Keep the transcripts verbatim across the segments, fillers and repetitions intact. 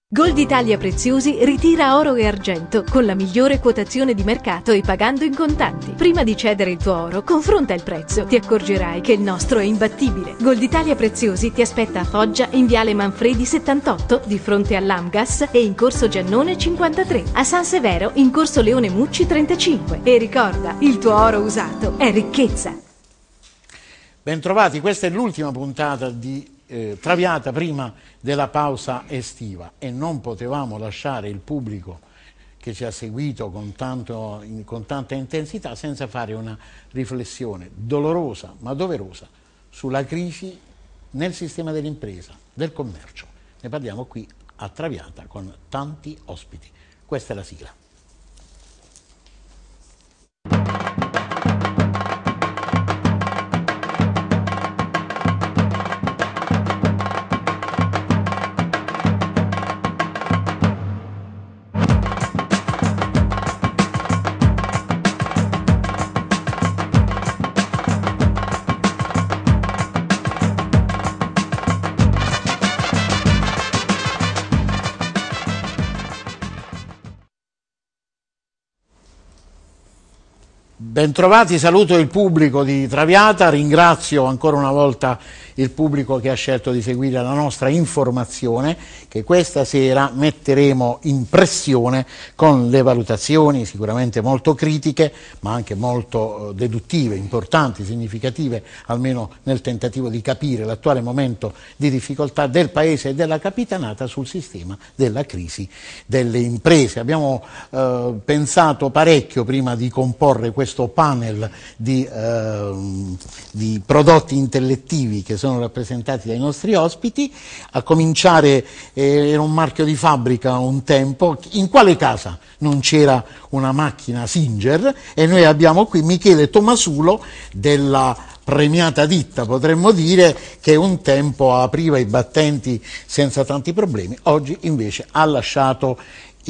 Gold Italia Preziosi ritira oro e argento con la migliore quotazione di mercato e pagando in contanti. Prima di cedere il tuo oro, confronta il prezzo. Ti accorgerai che il nostro è imbattibile. Gold Italia Preziosi ti aspetta a Foggia in Viale Manfredi settantotto di fronte all'Amgas e in Corso Giannone cinquantatré, a San Severo in Corso Leone Mucci trentacinque. E ricorda, il tuo oro usato è ricchezza. Bentrovati, questa è l'ultima puntata di eh, Traviata prima della pausa estiva e non potevamo lasciare il pubblico che ci ha seguito con, tanto, in, con tanta intensità senza fare una riflessione dolorosa ma doverosa sulla crisi nel sistema dell'impresa, del commercio. Ne parliamo qui a Traviata con tanti ospiti. Questa è la sigla. Bentrovati, saluto il pubblico di Traviata, ringrazio ancora una volta il pubblico che ha scelto di seguire la nostra informazione che questa sera metteremo in pressione con le valutazioni sicuramente molto critiche ma anche molto deduttive, importanti, significative, almeno nel tentativo di capire l'attuale momento di difficoltà del Paese e della Capitanata sul sistema della crisi delle imprese. Abbiamo eh, pensato parecchio prima di comporre questo panel di, eh, di prodotti intellettivi che sono rappresentati dai nostri ospiti, a cominciare, eh, era un marchio di fabbrica un tempo, in quale casa non c'era una macchina Singer, e noi abbiamo qui Michele Tomasulo della premiata ditta, potremmo dire, che un tempo apriva i battenti senza tanti problemi, oggi invece ha lasciato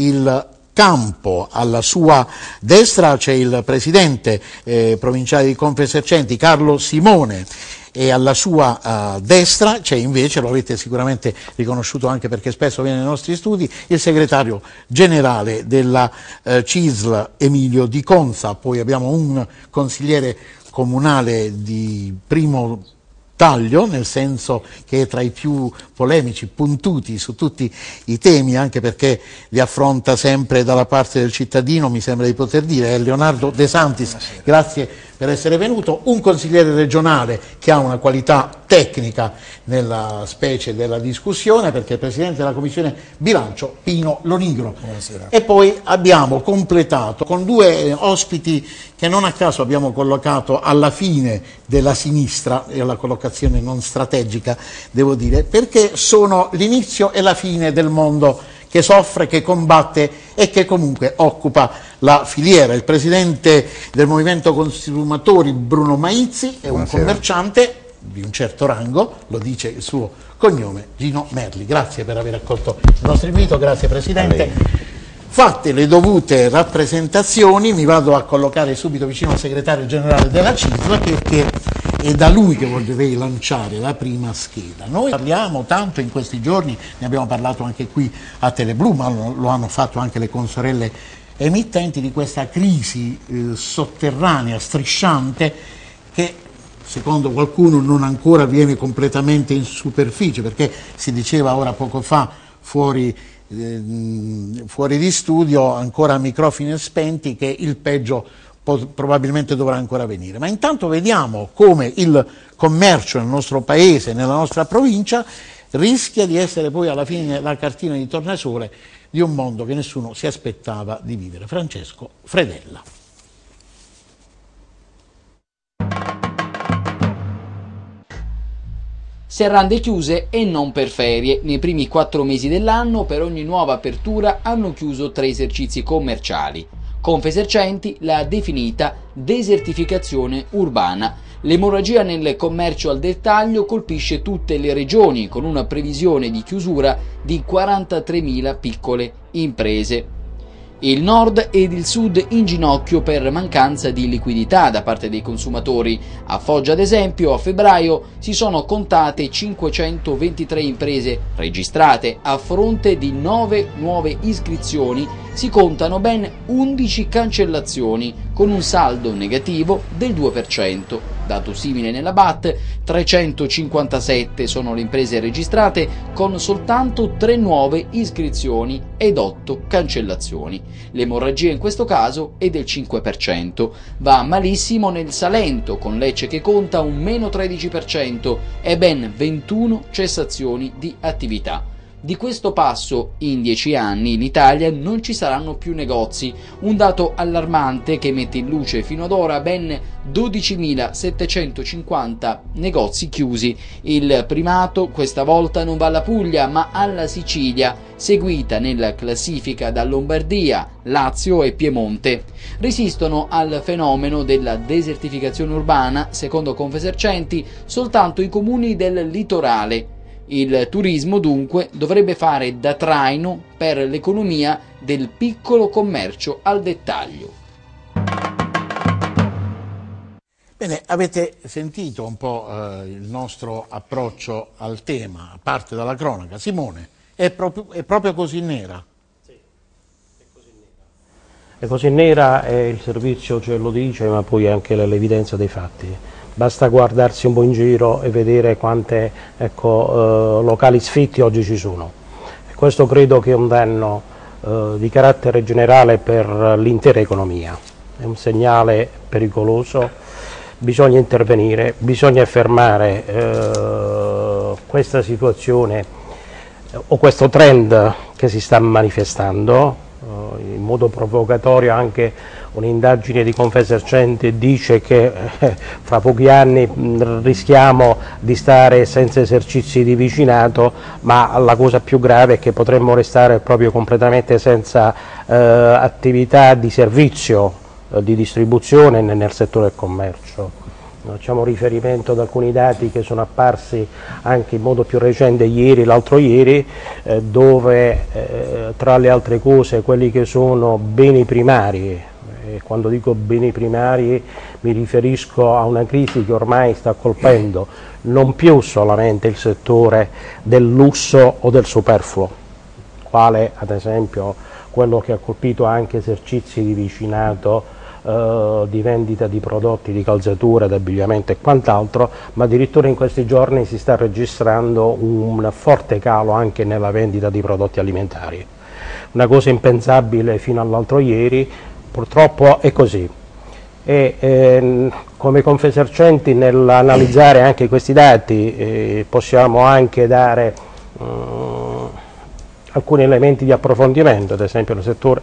il campo. Alla sua destra c'è il presidente eh, provinciale di Confesercenti Carlo Simone e alla sua uh, destra c'è invece, lo avete sicuramente riconosciuto anche perché spesso viene nei nostri studi, il segretario generale della uh, C I S L Emilio Di Conza, poi abbiamo un consigliere comunale di primo taglio, nel senso che è tra i più polemici, puntuti su tutti i temi, anche perché li affronta sempre dalla parte del cittadino, mi sembra di poter dire, è Leonardo De Santis. Buonasera. Grazie per essere venuto. Un consigliere regionale che ha una qualità tecnica nella specie della discussione, perché è il presidente della commissione bilancio Pino Lonigro. Buonasera. E poi abbiamo completato con due ospiti che non a caso abbiamo collocato alla fine della sinistra, e alla collocazione non strategica devo dire, perché sono l'inizio e la fine del mondo che soffre, che combatte e che comunque occupa la filiera. Il presidente del Movimento Consumatori Bruno Maizzi è un Buonasera. commerciante di un certo rango, lo dice il suo cognome, Gino Merli. Grazie per aver accolto il nostro invito, grazie Presidente. Fatte le dovute rappresentazioni, mi vado a collocare subito vicino al segretario generale della C I S L, perché è da lui che vorrei lanciare la prima scheda. Noi parliamo tanto in questi giorni, ne abbiamo parlato anche qui a Teleblu, ma lo hanno fatto anche le consorelle emittenti, di questa crisi eh, sotterranea, strisciante, che secondo qualcuno non ancora viene completamente in superficie, perché si diceva ora poco fa fuori fuori di studio, ancora a microfoni spenti, che il peggio probabilmente dovrà ancora venire. Ma intanto vediamo come il commercio nel nostro paese, nella nostra provincia, rischia di essere poi alla fine la cartina di tornasole di un mondo che nessuno si aspettava di vivere. Francesco Fredella. Serrande chiuse e non per ferie. Nei primi quattro mesi dell'anno, per ogni nuova apertura, hanno chiuso tre esercizi commerciali. Confesercenti l'ha definita desertificazione urbana. L'emorragia nel commercio al dettaglio colpisce tutte le regioni, con una previsione di chiusura di quarantatremila piccole imprese. Il nord ed il sud in ginocchio per mancanza di liquidità da parte dei consumatori. A Foggia, ad esempio, a febbraio si sono contate cinquecentoventitré imprese registrate. A fronte di nove nuove iscrizioni si contano ben undici cancellazioni, con un saldo negativo del due per cento. Dato simile nella B A T, trecentocinquantasette sono le imprese registrate con soltanto tre nuove iscrizioni ed otto cancellazioni. L'emorragia in questo caso è del cinque per cento. Va malissimo nel Salento, con Lecce che conta un meno tredici per cento e ben ventuno cessazioni di attività. Di questo passo, in dieci anni in Italia non ci saranno più negozi, un dato allarmante che mette in luce fino ad ora ben dodicimilasettecentocinquanta negozi chiusi. Il primato questa volta non va alla Puglia ma alla Sicilia, seguita nella classifica da Lombardia, Lazio e Piemonte. Resistono al fenomeno della desertificazione urbana, secondo Confesercenti, soltanto i comuni del litorale. Il turismo dunque dovrebbe fare da traino per l'economia del piccolo commercio al dettaglio. Bene, avete sentito un po' eh, il nostro approccio al tema, a parte dalla cronaca. Simone, è proprio, è proprio così nera? Sì, è così nera. È così nera e il servizio ce lo dice, ma poi anche l'evidenza dei fatti. Basta guardarsi un po' in giro e vedere quante ecco, eh, locali sfitti oggi ci sono. E questo credo che è un danno eh, di carattere generale per l'intera economia. È un segnale pericoloso, bisogna intervenire, bisogna fermare eh, questa situazione eh, o questo trend che si sta manifestando. Eh, in modo provocatorio anche un'indagine di Confesercenti dice che eh, fra pochi anni mh, rischiamo di stare senza esercizi di vicinato, ma la cosa più grave è che potremmo restare proprio completamente senza eh, attività di servizio, eh, di distribuzione nel settore del commercio. Facciamo riferimento ad alcuni dati che sono apparsi anche in modo più recente ieri, l'altro ieri, eh, dove eh, tra le altre cose quelli che sono beni primari, e quando dico beni primari mi riferisco a una crisi che ormai sta colpendo non più solamente il settore del lusso o del superfluo, quale ad esempio quello che ha colpito anche esercizi di vicinato, eh, di vendita di prodotti di calzatura, di abbigliamento e quant'altro, ma addirittura in questi giorni si sta registrando un forte calo anche nella vendita di prodotti alimentari. Una cosa impensabile fino all'altro ieri. Purtroppo è così e eh, come Confesercenti nell'analizzare anche questi dati eh, possiamo anche dare eh, alcuni elementi di approfondimento, ad esempio nel settore,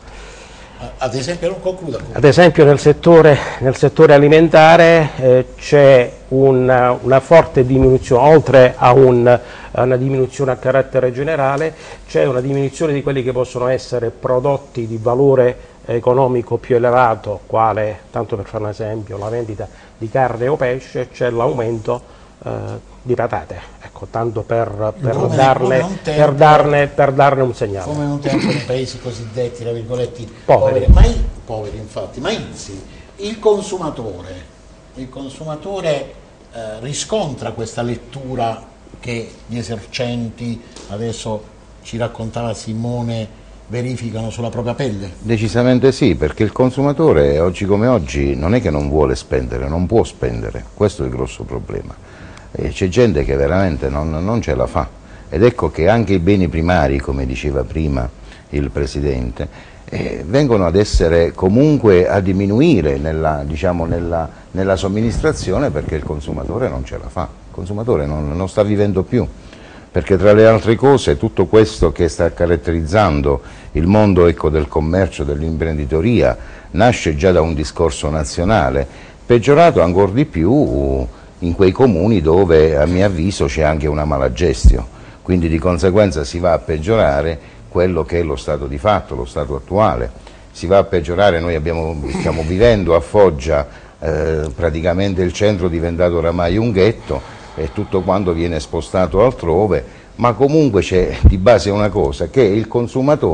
ad esempio, non concluda, ad esempio nel settore, nel settore alimentare eh, c'è una, una forte diminuzione, oltre a, un, a una diminuzione a carattere generale, c'è una diminuzione di quelli che possono essere prodotti di valore economico più elevato, quale, tanto per fare un esempio, la vendita di carne o pesce, c'è l'aumento eh, di patate, ecco, tanto per, per, come, darne, come tempo, per, darne, per darne un segnale. Come un tempo nei paesi cosiddetti, tra virgolette, poveri, poveri, ma, poveri infatti, ma Inzi, il consumatore, il consumatore eh, riscontra questa lettura che gli esercenti, adesso ci raccontava Simone, verificano sulla propria pelle? Decisamente sì, perché il consumatore oggi come oggi non è che non vuole spendere, non può spendere, questo è il grosso problema. C'è gente che veramente non, non ce la fa ed ecco che anche i beni primari, come diceva prima il Presidente, eh, vengono ad essere comunque a diminuire nella, diciamo, nella, nella somministrazione perché il consumatore non ce la fa, il consumatore non, non sta vivendo più. Perché tra le altre cose tutto questo che sta caratterizzando il mondo ecco, del commercio, dell'imprenditoria, nasce già da un discorso nazionale, peggiorato ancora di più in quei comuni dove a mio avviso c'è anche una mala gestione, quindi di conseguenza si va a peggiorare quello che è lo stato di fatto, lo stato attuale, si va a peggiorare, noi abbiamo, stiamo vivendo a Foggia, eh, praticamente il centro è diventato oramai un ghetto, e tutto quanto viene spostato altrove, ma comunque c'è di base una cosa, che il consumatore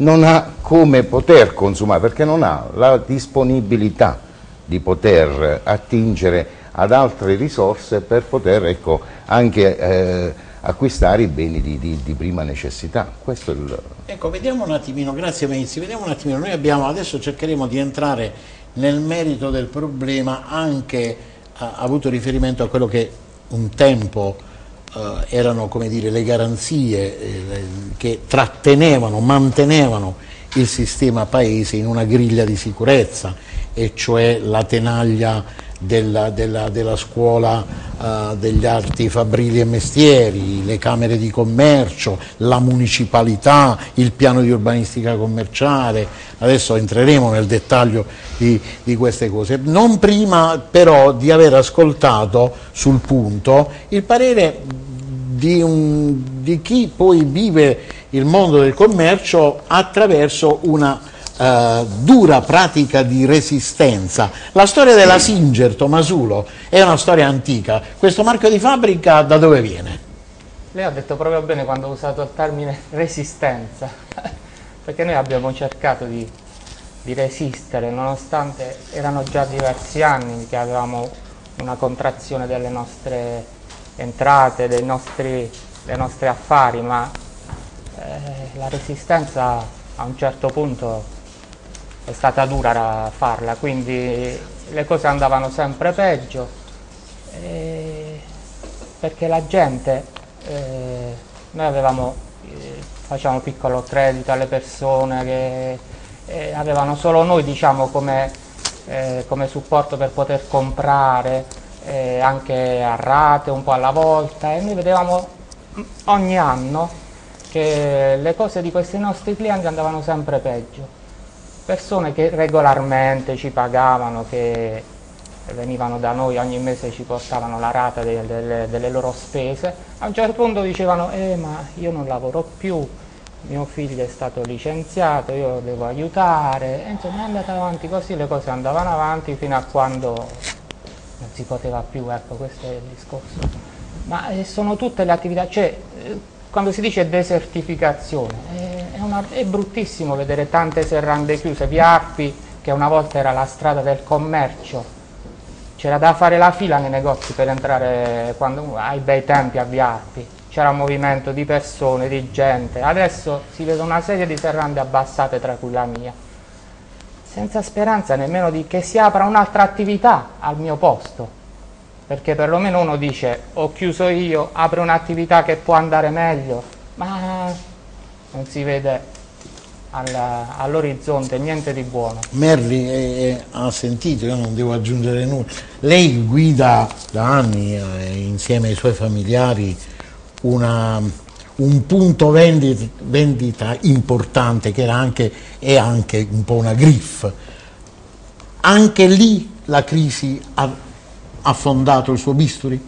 non ha come poter consumare, perché non ha la disponibilità di poter attingere ad altre risorse per poter, ecco, anche eh, acquistare i beni di, di, di prima necessità. Questo è il... Ecco, vediamo un attimino, grazie Menzi, vediamo un attimino, noi abbiamo, adesso cercheremo di entrare nel merito del problema, anche ha avuto riferimento a quello che un tempo Uh, erano, come dire, le garanzie eh, che trattenevano, mantenevano il sistema paese in una griglia di sicurezza, e cioè la tenaglia della, della, della scuola uh, degli arti fabbrili e mestieri, le camere di commercio, la municipalità, il piano di urbanistica commerciale. Adesso entreremo nel dettaglio di, di queste cose, non prima però di aver ascoltato sul punto il parere Di, un, di chi poi vive il mondo del commercio attraverso una uh, dura pratica di resistenza. La storia della Singer, Tomasulo, è una storia antica. Questo marchio di fabbrica da dove viene? Lei ha detto proprio bene quando ha usato il termine resistenza, perché noi abbiamo cercato di, di resistere, nonostante erano già diversi anni che avevamo una contrazione delle nostre entrate, dei nostri, dei nostri affari, ma eh, la resistenza a un certo punto è stata dura a farla, quindi le cose andavano sempre peggio, eh, perché la gente, eh, noi avevamo, eh, facciamo piccolo credito alle persone che eh, avevano solo noi, diciamo, come, eh, come supporto per poter comprare, Eh, anche a rate, un po' alla volta, e noi vedevamo ogni anno che le cose di questi nostri clienti andavano sempre peggio. Persone che regolarmente ci pagavano, che venivano da noi ogni mese, ci portavano la rata de de delle loro spese, a un certo punto dicevano eh ma io non lavoro più, mio figlio è stato licenziato, io devo aiutare, e insomma è andata avanti così, le cose andavano avanti fino a quando non si poteva più, ecco, questo è il discorso. Ma eh, sono tutte le attività, cioè eh, quando si dice desertificazione, eh, è, una, è bruttissimo vedere tante serrande chiuse. Via Arpi, che una volta era la strada del commercio, c'era da fare la fila nei negozi per entrare, quando, ai bei tempi a Via Arpi, c'era un movimento di persone, di gente. Adesso si vede una serie di serrande abbassate, tra cui la mia, senza speranza nemmeno di che si apra un'altra attività al mio posto, perché perlomeno uno dice ho chiuso io, apre un'attività che può andare meglio, ma non si vede all'orizzonte niente di buono. Merli eh, ha sentito, io non devo aggiungere nulla, lei guida da anni eh, insieme ai suoi familiari una... un punto vendita, vendita importante, che era anche, è anche un po' una griffe. Anche lì la crisi ha affondato il suo bisturi?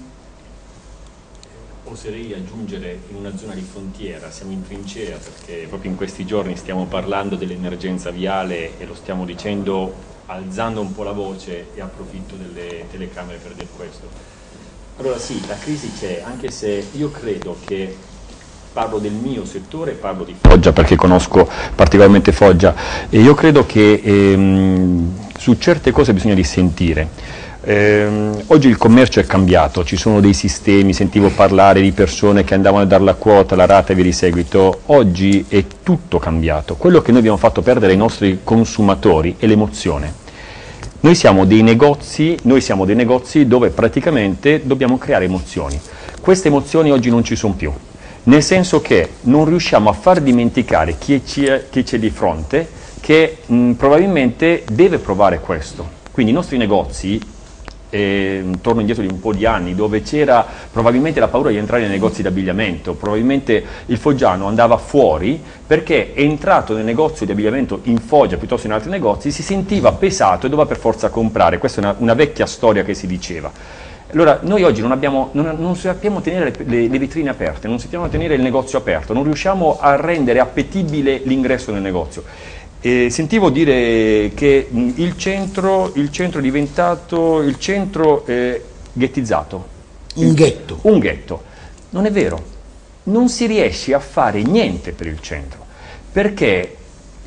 Oserei aggiungere in una zona di frontiera, siamo in trincea perché proprio in questi giorni stiamo parlando dell'emergenza viale e lo stiamo dicendo alzando un po' la voce, e approfitto delle telecamere per dire questo. Allora sì, la crisi c'è, anche se io credo che, parlo del mio settore, parlo di Foggia perché conosco particolarmente Foggia, e io credo che ehm, su certe cose bisogna dissentire. Ehm, oggi il commercio è cambiato, ci sono dei sistemi, sentivo parlare di persone che andavano a dare la quota, la rata e via di seguito. Oggi è tutto cambiato. Quello che noi abbiamo fatto perdere ai nostri consumatori è l'emozione. Noi siamo dei negozi, noi siamo dei negozi dove praticamente dobbiamo creare emozioni. Queste emozioni oggi non ci sono più. Nel senso che non riusciamo a far dimenticare chi c'è di fronte, che mh, probabilmente deve provare questo. Quindi i nostri negozi, eh, torno indietro di un po' di anni, dove c'era probabilmente la paura di entrare nei negozi d'abbigliamento, probabilmente il foggiano andava fuori perché è entrato nel negozio di abbigliamento in Foggia piuttosto che in altri negozi, si sentiva pesato e doveva per forza comprare. Questa è una, una vecchia storia che si diceva. Allora, noi oggi non, abbiamo, non, non sappiamo tenere le, le, le vetrine aperte, non sappiamo tenere il negozio aperto, non riusciamo a rendere appetibile l'ingresso nel negozio. E sentivo dire che mh, il, centro, il centro è diventato il centro eh, ghettizzato. Un ghetto. Un ghetto. Non è vero. Non si riesce a fare niente per il centro, perché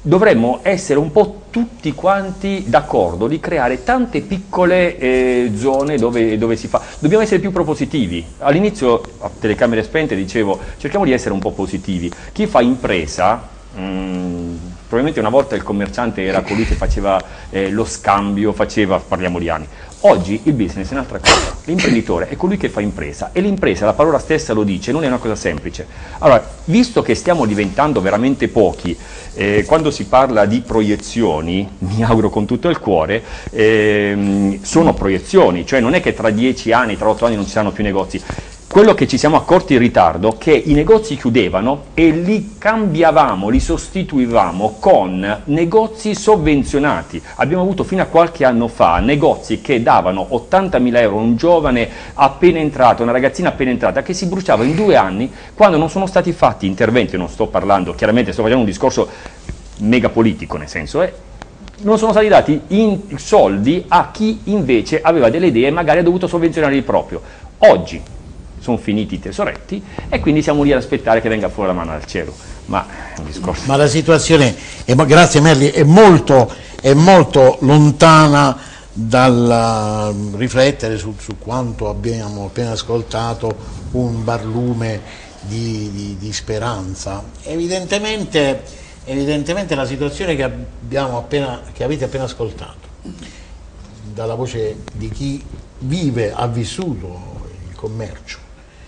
dovremmo essere un po' tutti quanti d'accordo di creare tante piccole eh, zone dove, dove si fa. Dobbiamo essere più propositivi. All'inizio, a telecamere spente, dicevo, cerchiamo di essere un po' positivi. Chi fa impresa, mh, probabilmente una volta il commerciante era colui che faceva eh, lo scambio, faceva, parliamo di anni. Oggi il business è un'altra cosa, l'imprenditore è colui che fa impresa e l'impresa, la parola stessa lo dice, non è una cosa semplice. Allora, visto che stiamo diventando veramente pochi, eh, quando si parla di proiezioni, mi auguro con tutto il cuore, ehm, sono proiezioni, cioè non è che tra dieci anni, tra otto anni non ci saranno più negozi. Quello che ci siamo accorti in ritardo è che i negozi chiudevano e li cambiavamo, li sostituivamo con negozi sovvenzionati. Abbiamo avuto fino a qualche anno fa negozi che davano ottantamila euro a un giovane appena entrato, una ragazzina appena entrata, che si bruciava in due anni quando non sono stati fatti interventi. Non sto parlando, chiaramente sto facendo un discorso mega politico, nel senso è... non sono stati dati in soldi a chi invece aveva delle idee e magari ha dovuto sovvenzionare il proprio. Oggi sono finiti i tesoretti e quindi siamo lì ad aspettare che venga fuori la mano dal cielo. Ma, è un discorso. Ma la situazione, è, grazie Merli, è molto, è molto lontana dal riflettere su, su quanto abbiamo appena ascoltato, un barlume di, di, di speranza. Evidentemente, evidentemente la situazione che, abbiamo appena, che avete appena ascoltato dalla voce di chi vive, ha vissuto il commercio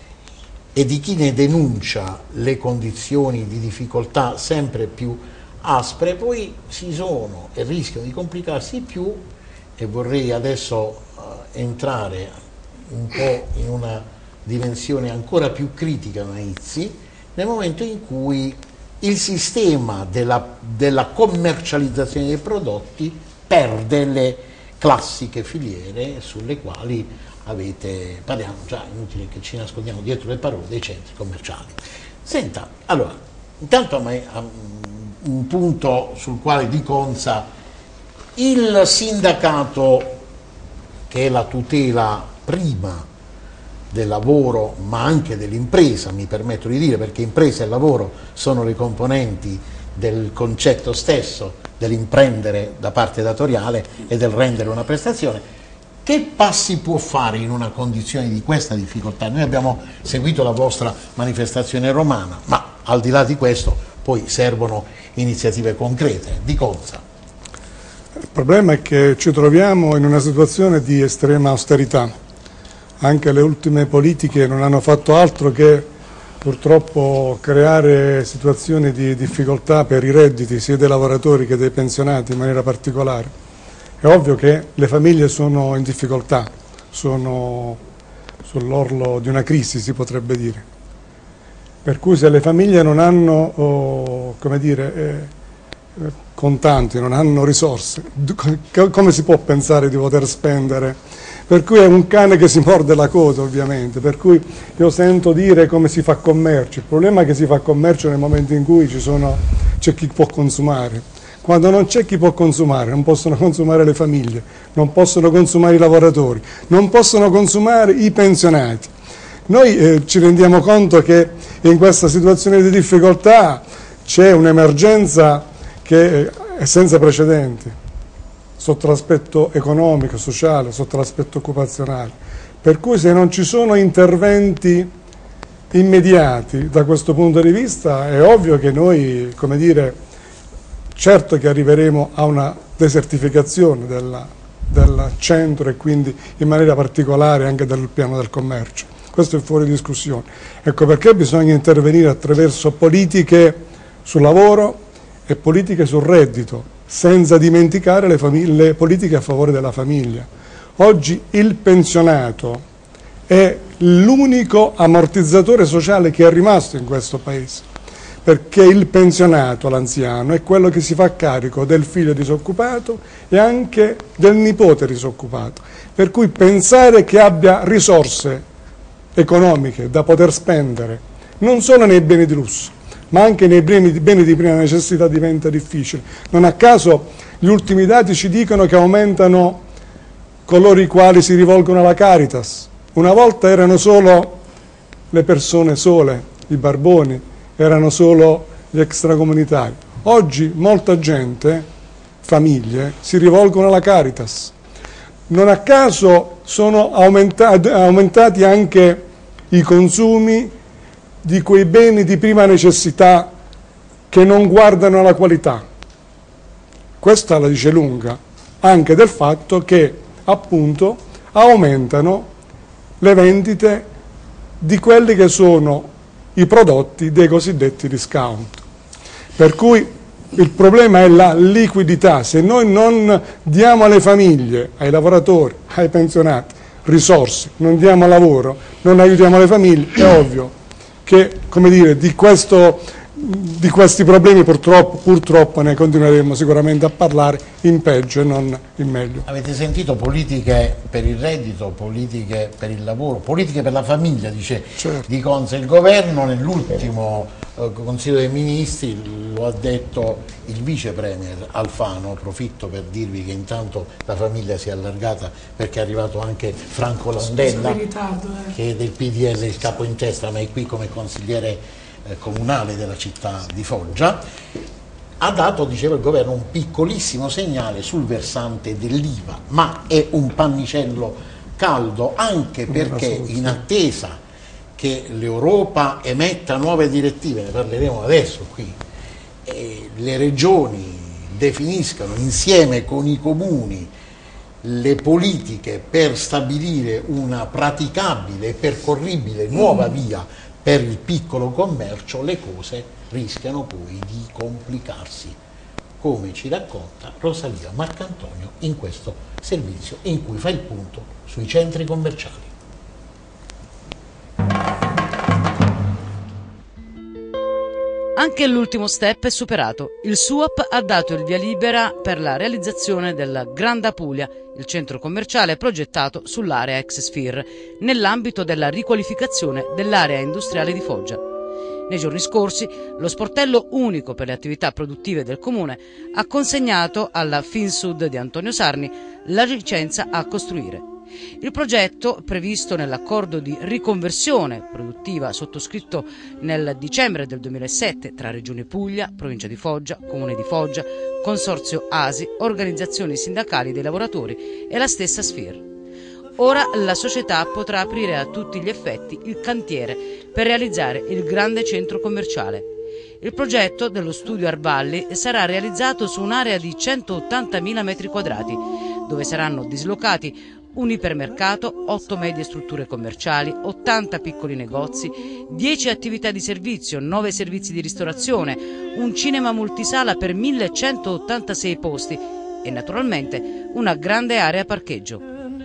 e di chi ne denuncia le condizioni di difficoltà sempre più aspre, poi ci sono e rischiano di complicarsi più, e vorrei adesso uh, entrare un po' in una dimensione ancora più critica, Naizzi, nel momento in cui il sistema della, della commercializzazione dei prodotti perde le classiche filiere sulle quali avete, parliamo già, inutile che ci nascondiamo dietro le parole, dei centri commerciali. Senta, allora, intanto a me un punto sul quale di Conza il sindacato, che è la tutela prima del lavoro ma anche dell'impresa, mi permetto di dire, perché impresa e lavoro sono le componenti del concetto stesso dell'imprendere da parte datoriale e del rendere una prestazione. Che passi può fare in una condizione di questa difficoltà? Noi abbiamo seguito la vostra manifestazione romana, ma al di là di questo poi servono iniziative concrete. Di Conza. Il problema è che ci troviamo in una situazione di estrema austerità. Anche le ultime politiche non hanno fatto altro che purtroppo creare situazioni di difficoltà per i redditi sia dei lavoratori che dei pensionati in maniera particolare. È ovvio che le famiglie sono in difficoltà, sono sull'orlo di una crisi, si potrebbe dire. Per cui se le famiglie non hanno, oh, come dire, eh, contanti, non hanno risorse, come si può pensare di poter spendere? Per cui è un cane che si morde la coda, ovviamente, per cui io sento dire come si fa commercio. Il problema è che si fa commercio nel momento in cui ci sono, c'è chi può consumare. Quando non c'è chi può consumare, non possono consumare le famiglie, non possono consumare i lavoratori, non possono consumare i pensionati. Noi eh, ci rendiamo conto che in questa situazione di difficoltà c'è un'emergenza che è senza precedenti, sotto l'aspetto economico, sociale, sotto l'aspetto occupazionale. Per cui se non ci sono interventi immediati da questo punto di vista, è ovvio che noi, come dire, certo che arriveremo a una desertificazione della, del centro e quindi in maniera particolare anche del piano del commercio. Questo è fuori discussione. Ecco perché bisogna intervenire attraverso politiche sul lavoro e politiche sul reddito, senza dimenticare le, le politiche a favore della famiglia. Oggi il pensionato è l'unico ammortizzatore sociale che è rimasto in questo Paese, perché il pensionato, l'anziano, è quello che si fa carico del figlio disoccupato e anche del nipote disoccupato. Per cui pensare che abbia risorse economiche da poter spendere, non solo nei beni di lusso, ma anche nei beni, beni di prima necessità diventa difficile. Non a caso gli ultimi dati ci dicono che aumentano coloro i quali si rivolgono alla Caritas. Una volta erano solo le persone sole, i barboni, erano solo gli extracomunitari. Oggi molta gente, famiglie, si rivolgono alla Caritas. Non a caso sono aumentati, aumentati anche i consumi di quei beni di prima necessità che non guardano alla qualità. Questa la dice lunga anche del fatto che appunto aumentano le vendite di quelli che sono i prodotti dei cosiddetti discount. Per cui il problema è la liquidità. Se noi non diamo alle famiglie, ai lavoratori, ai pensionati risorse, non diamo lavoro, non aiutiamo le famiglie, è ovvio che, come dire, di, questo, di questi problemi purtroppo, purtroppo ne continueremo sicuramente a parlare in peggio e non in meglio. Avete sentito politiche per il reddito, politiche per il lavoro, politiche per la famiglia, dice certo. Di Conza. Il governo nell'ultimo eh, Consiglio dei Ministri lo ha detto il vice premier Alfano. Approfitto per dirvi che intanto la famiglia si è allargata perché è arrivato anche Franco Landella, ritardo, eh. che è del P D L, il capo in testa, ma è qui come consigliere eh, comunale della città di Foggia. Ha dato, diceva il governo, un piccolissimo segnale sul versante dell'I V A, ma è un pannicello caldo anche perché in attesa che l'Europa emetta nuove direttive, ne parleremo adesso qui, e le regioni definiscano insieme con i comuni le politiche per stabilire una praticabile e percorribile nuova via per il piccolo commercio, le cose rischiano poi di complicarsi, come ci racconta Rosalia Marcantonio in questo servizio in cui fa il punto sui centri commerciali. Anche l'ultimo step è superato. Il S U A P ha dato il via libera per la realizzazione della Grand Apulia, il centro commerciale progettato sull'area ex Sphere, nell'ambito della riqualificazione dell'area industriale di Foggia. Nei giorni scorsi, lo sportello unico per le attività produttive del comune ha consegnato alla Finsud di Antonio Sarni la licenza a costruire. Il progetto, previsto nell'accordo di riconversione produttiva sottoscritto nel dicembre del duemilasette tra Regione Puglia, Provincia di Foggia, Comune di Foggia, Consorzio A S I, organizzazioni sindacali dei lavoratori e la stessa Sphere. Ora la società potrà aprire a tutti gli effetti il cantiere per realizzare il grande centro commerciale. Il progetto dello studio Arballi sarà realizzato su un'area di centottantamila metri quadrati, dove saranno dislocati un ipermercato, otto medie strutture commerciali, ottanta piccoli negozi, dieci attività di servizio, nove servizi di ristorazione, un cinema multisala per millecentottantasei posti e naturalmente una grande area parcheggio.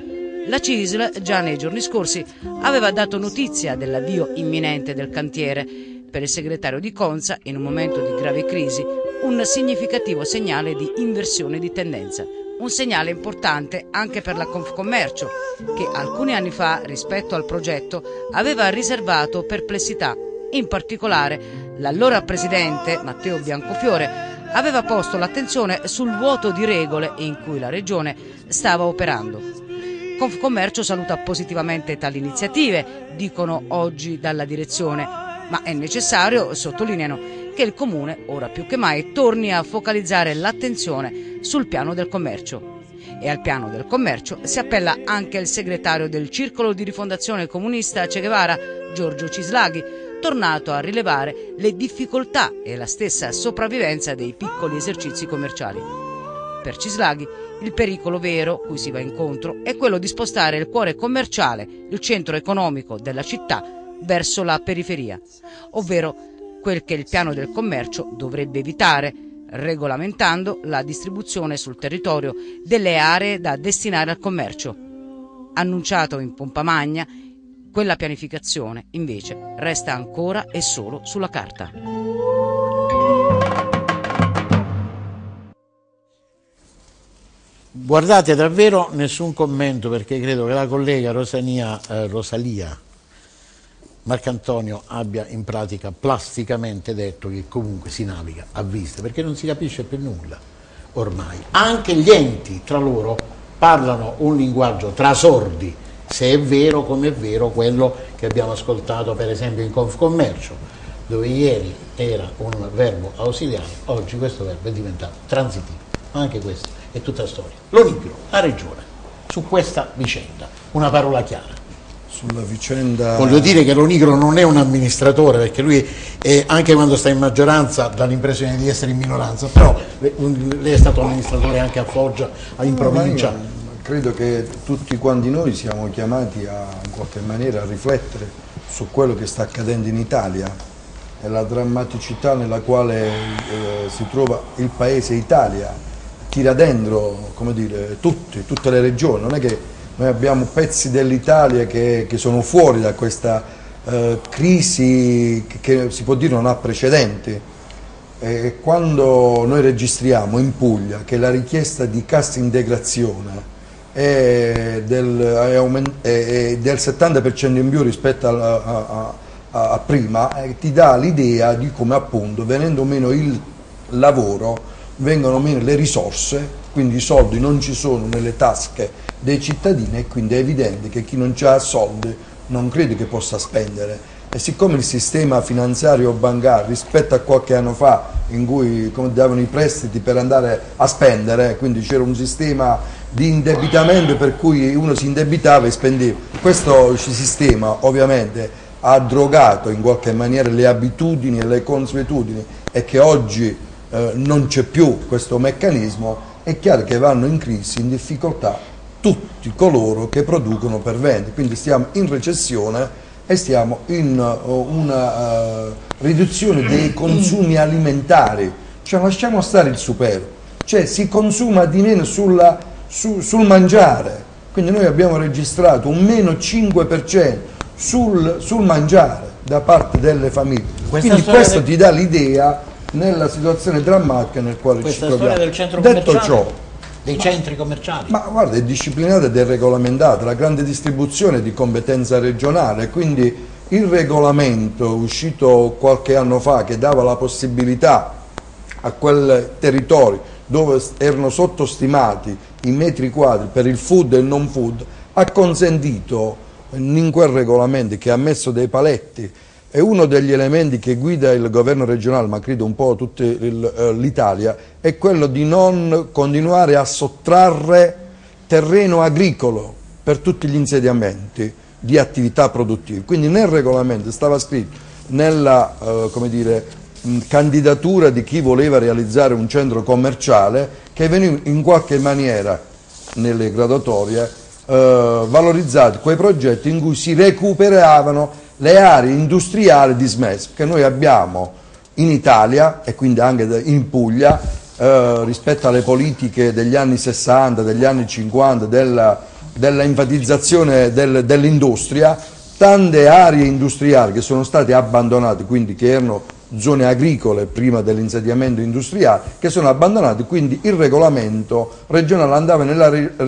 La C I S L già nei giorni scorsi aveva dato notizia dell'avvio imminente del cantiere. Per il segretario di Conza, in un momento di grave crisi, un significativo segnale di inversione di tendenza. Un segnale importante anche per la Confcommercio, che alcuni anni fa, rispetto al progetto, aveva riservato perplessità. In particolare, l'allora presidente Matteo Biancofiore aveva posto l'attenzione sul vuoto di regole in cui la Regione stava operando. Confcommercio saluta positivamente tali iniziative, dicono oggi dalla direzione, ma è necessario, sottolineano, che il Comune, ora più che mai, torni a focalizzare l'attenzione sul piano del commercio. E al piano del commercio si appella anche il segretario del Circolo di Rifondazione Comunista Che Guevara, Giorgio Cislaghi, tornato a rilevare le difficoltà e la stessa sopravvivenza dei piccoli esercizi commerciali. Per Cislaghi, il pericolo vero cui si va incontro è quello di spostare il cuore commerciale, il centro economico della città, verso la periferia, ovvero quel che il piano del commercio dovrebbe evitare, regolamentando la distribuzione sul territorio delle aree da destinare al commercio. Annunciato in pompa magna, quella pianificazione invece resta ancora e solo sulla carta. Guardate, davvero nessun commento, perché credo che la collega Rosania, eh, Rosalia Marcantonio abbia in pratica plasticamente detto che comunque si naviga a vista, perché non si capisce più nulla ormai. Anche gli enti tra loro parlano un linguaggio tra sordi, se è vero come è vero quello che abbiamo ascoltato per esempio in Confcommercio. dove ieri era un verbo ausiliare, oggi questo verbo è diventato transitivo. Ma anche questa è tutta storia. Lo Nigro ha ragione su questa vicenda, una parola chiara. Sulla vicenda... Voglio dire che Lo Nigro non è un amministratore, perché lui è, anche quando sta in maggioranza dà l'impressione di essere in minoranza, però lei è stato amministratore anche a Foggia, in provincia. No, credo che tutti quanti noi siamo chiamati a, in qualche maniera a riflettere su quello che sta accadendo in Italia e la drammaticità nella quale eh, si trova il paese Italia, tira dentro, come dire, tutti, tutte le regioni. Non è che noi abbiamo pezzi dell'Italia che, che sono fuori da questa eh, crisi che, che si può dire non ha precedenti. E quando noi registriamo in Puglia che la richiesta di cassa integrazione è del, è, è del settanta per cento in più rispetto a, a, a, a prima, eh, ti dà l'idea di come appunto venendo meno il lavoro vengono meno le risorse, quindi i soldi non ci sono nelle tasche dei cittadini e quindi è evidente che chi non ha soldi non crede che possa spendere. E siccome il sistema finanziario bancario rispetto a qualche anno fa in cui come, davano i prestiti per andare a spendere, quindi c'era un sistema di indebitamento per cui uno si indebitava e spendeva, questo sistema ovviamente ha drogato in qualche maniera le abitudini e le consuetudini e che oggi eh, non c'è più questo meccanismo. È chiaro che vanno in crisi, in difficoltà tutti coloro che producono per vendere, quindi stiamo in recessione e stiamo in uh, una uh, riduzione dei consumi alimentari, cioè lasciamo stare il supero, cioè si consuma di meno sulla, su, sul mangiare, quindi noi abbiamo registrato un meno cinque per cento sul, sul mangiare da parte delle famiglie, questa quindi questo del... ti dà l'idea nella situazione drammatica nel quale questa ci troviamo. Del centro Detto ciò, dei centri commerciali. Ma guarda, è disciplinata ed è regolamentata, la grande distribuzione è di competenza regionale, quindi il regolamento uscito qualche anno fa che dava la possibilità a quel territorio dove erano sottostimati i metri quadri per il food e il non food ha consentito in quel regolamento che ha messo dei paletti. E uno degli elementi che guida il governo regionale, ma credo un po' tutta l'Italia, è quello di non continuare a sottrarre terreno agricolo per tutti gli insediamenti di attività produttive. Quindi nel regolamento stava scritto, nella eh, come dire, candidatura di chi voleva realizzare un centro commerciale, che veniva in qualche maniera, nelle graduatorie, eh, valorizzati quei progetti in cui si recuperavano le aree industriali dismesse, che noi abbiamo in Italia e quindi anche in Puglia, eh, rispetto alle politiche degli anni sessanta, degli anni cinquanta, della, della enfatizzazione del, dell'industria, tante aree industriali che sono state abbandonate, quindi che erano zone agricole prima dell'insediamento industriale, che sono abbandonate, quindi il regolamento regionale andava nella,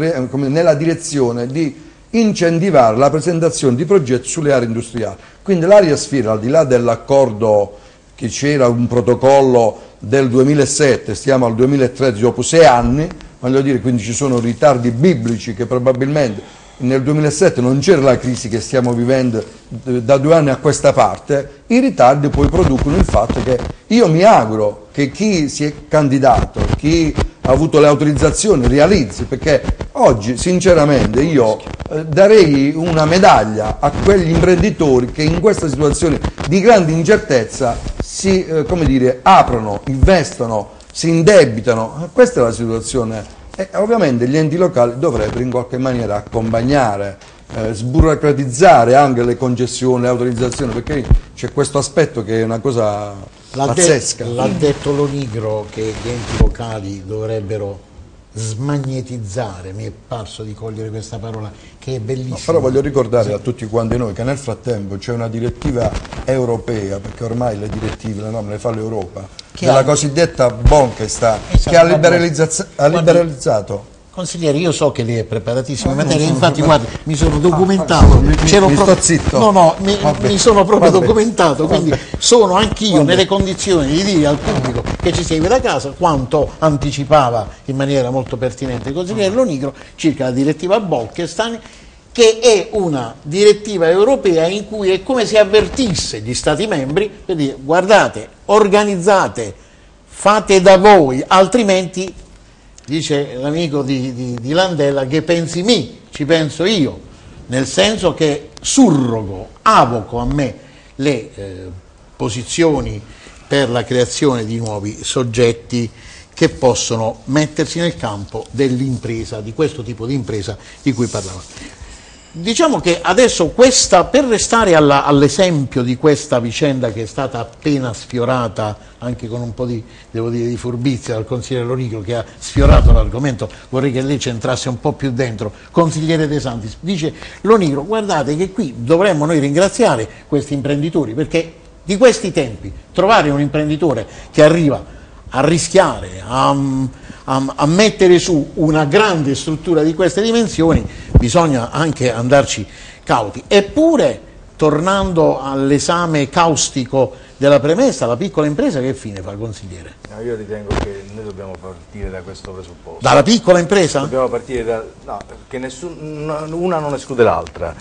nella direzione di incentivare la presentazione di progetti sulle aree industriali. Quindi l'area Sfira, al di là dell'accordo che c'era un protocollo del duemilasette, stiamo al duemilatredici, dopo sei anni, voglio dire, quindi ci sono ritardi biblici che probabilmente nel duemilasette non c'era la crisi che stiamo vivendo da due anni a questa parte, i ritardi poi producono il fatto che io mi auguro che chi si è candidato, chi ha avuto le autorizzazioni realizzi, perché oggi sinceramente io eh, darei una medaglia a quegli imprenditori che in questa situazione di grande incertezza si eh, come dire, aprono, investono, si indebitano. Questa è la situazione e ovviamente gli enti locali dovrebbero in qualche maniera accompagnare, eh, sburocratizzare anche le concessioni, le autorizzazioni, perché c'è questo aspetto che è una cosa l'ha pazzesca. L'ha detto Lo Nigro che gli enti locali dovrebbero smagnetizzare, mi è parso di cogliere questa parola che è bellissima. No, però voglio ricordare a tutti quanti noi che nel frattempo c'è una direttiva europea, perché ormai le direttive, le norme le fa l'Europa, della ha... cosiddetta Bolkestein, esatto, che ha, liberalizza... ha liberalizzato. Consigliere, io so che lei è preparatissimo in materia, infatti guardi, mi sono documentato, ah, mi, mi, mi pro... sto zitto. No, no, mi, mi sono proprio Vabbè. documentato, quindi Vabbè. sono anch'io nelle condizioni di dire al pubblico che ci segue da casa quanto anticipava in maniera molto pertinente il consigliere Lo Nigro circa la direttiva Bolkestein, che è una direttiva europea in cui è come se avvertisse gli Stati membri per dire: guardate, organizzate, fate da voi, altrimenti, dice l'amico di, di, di Landella, che pensi mi, ci penso io, nel senso che surrogo, avoco a me le eh, posizioni per la creazione di nuovi soggetti che possono mettersi nel campo dell'impresa, di questo tipo di impresa di cui parlavo. Diciamo che adesso questa, per restare all'esempio di questa vicenda che è stata appena sfiorata, anche con un po' di, devo dire, di furbizia dal consigliere Lonigro, che ha sfiorato l'argomento, vorrei che lei ci entrasse un po' più dentro. Consigliere De Santis, dice Lonigro, guardate che qui dovremmo noi ringraziare questi imprenditori, perché di questi tempi trovare un imprenditore che arriva a rischiare, a, a, a mettere su una grande struttura di queste dimensioni, bisogna anche andarci cauti. Eppure, tornando all'esame caustico della premessa, la piccola impresa che fine fa, consigliere? No, io ritengo che noi dobbiamo partire da questo presupposto. Dalla piccola impresa? Dobbiamo partire da... no, perché nessun, una non esclude l'altra.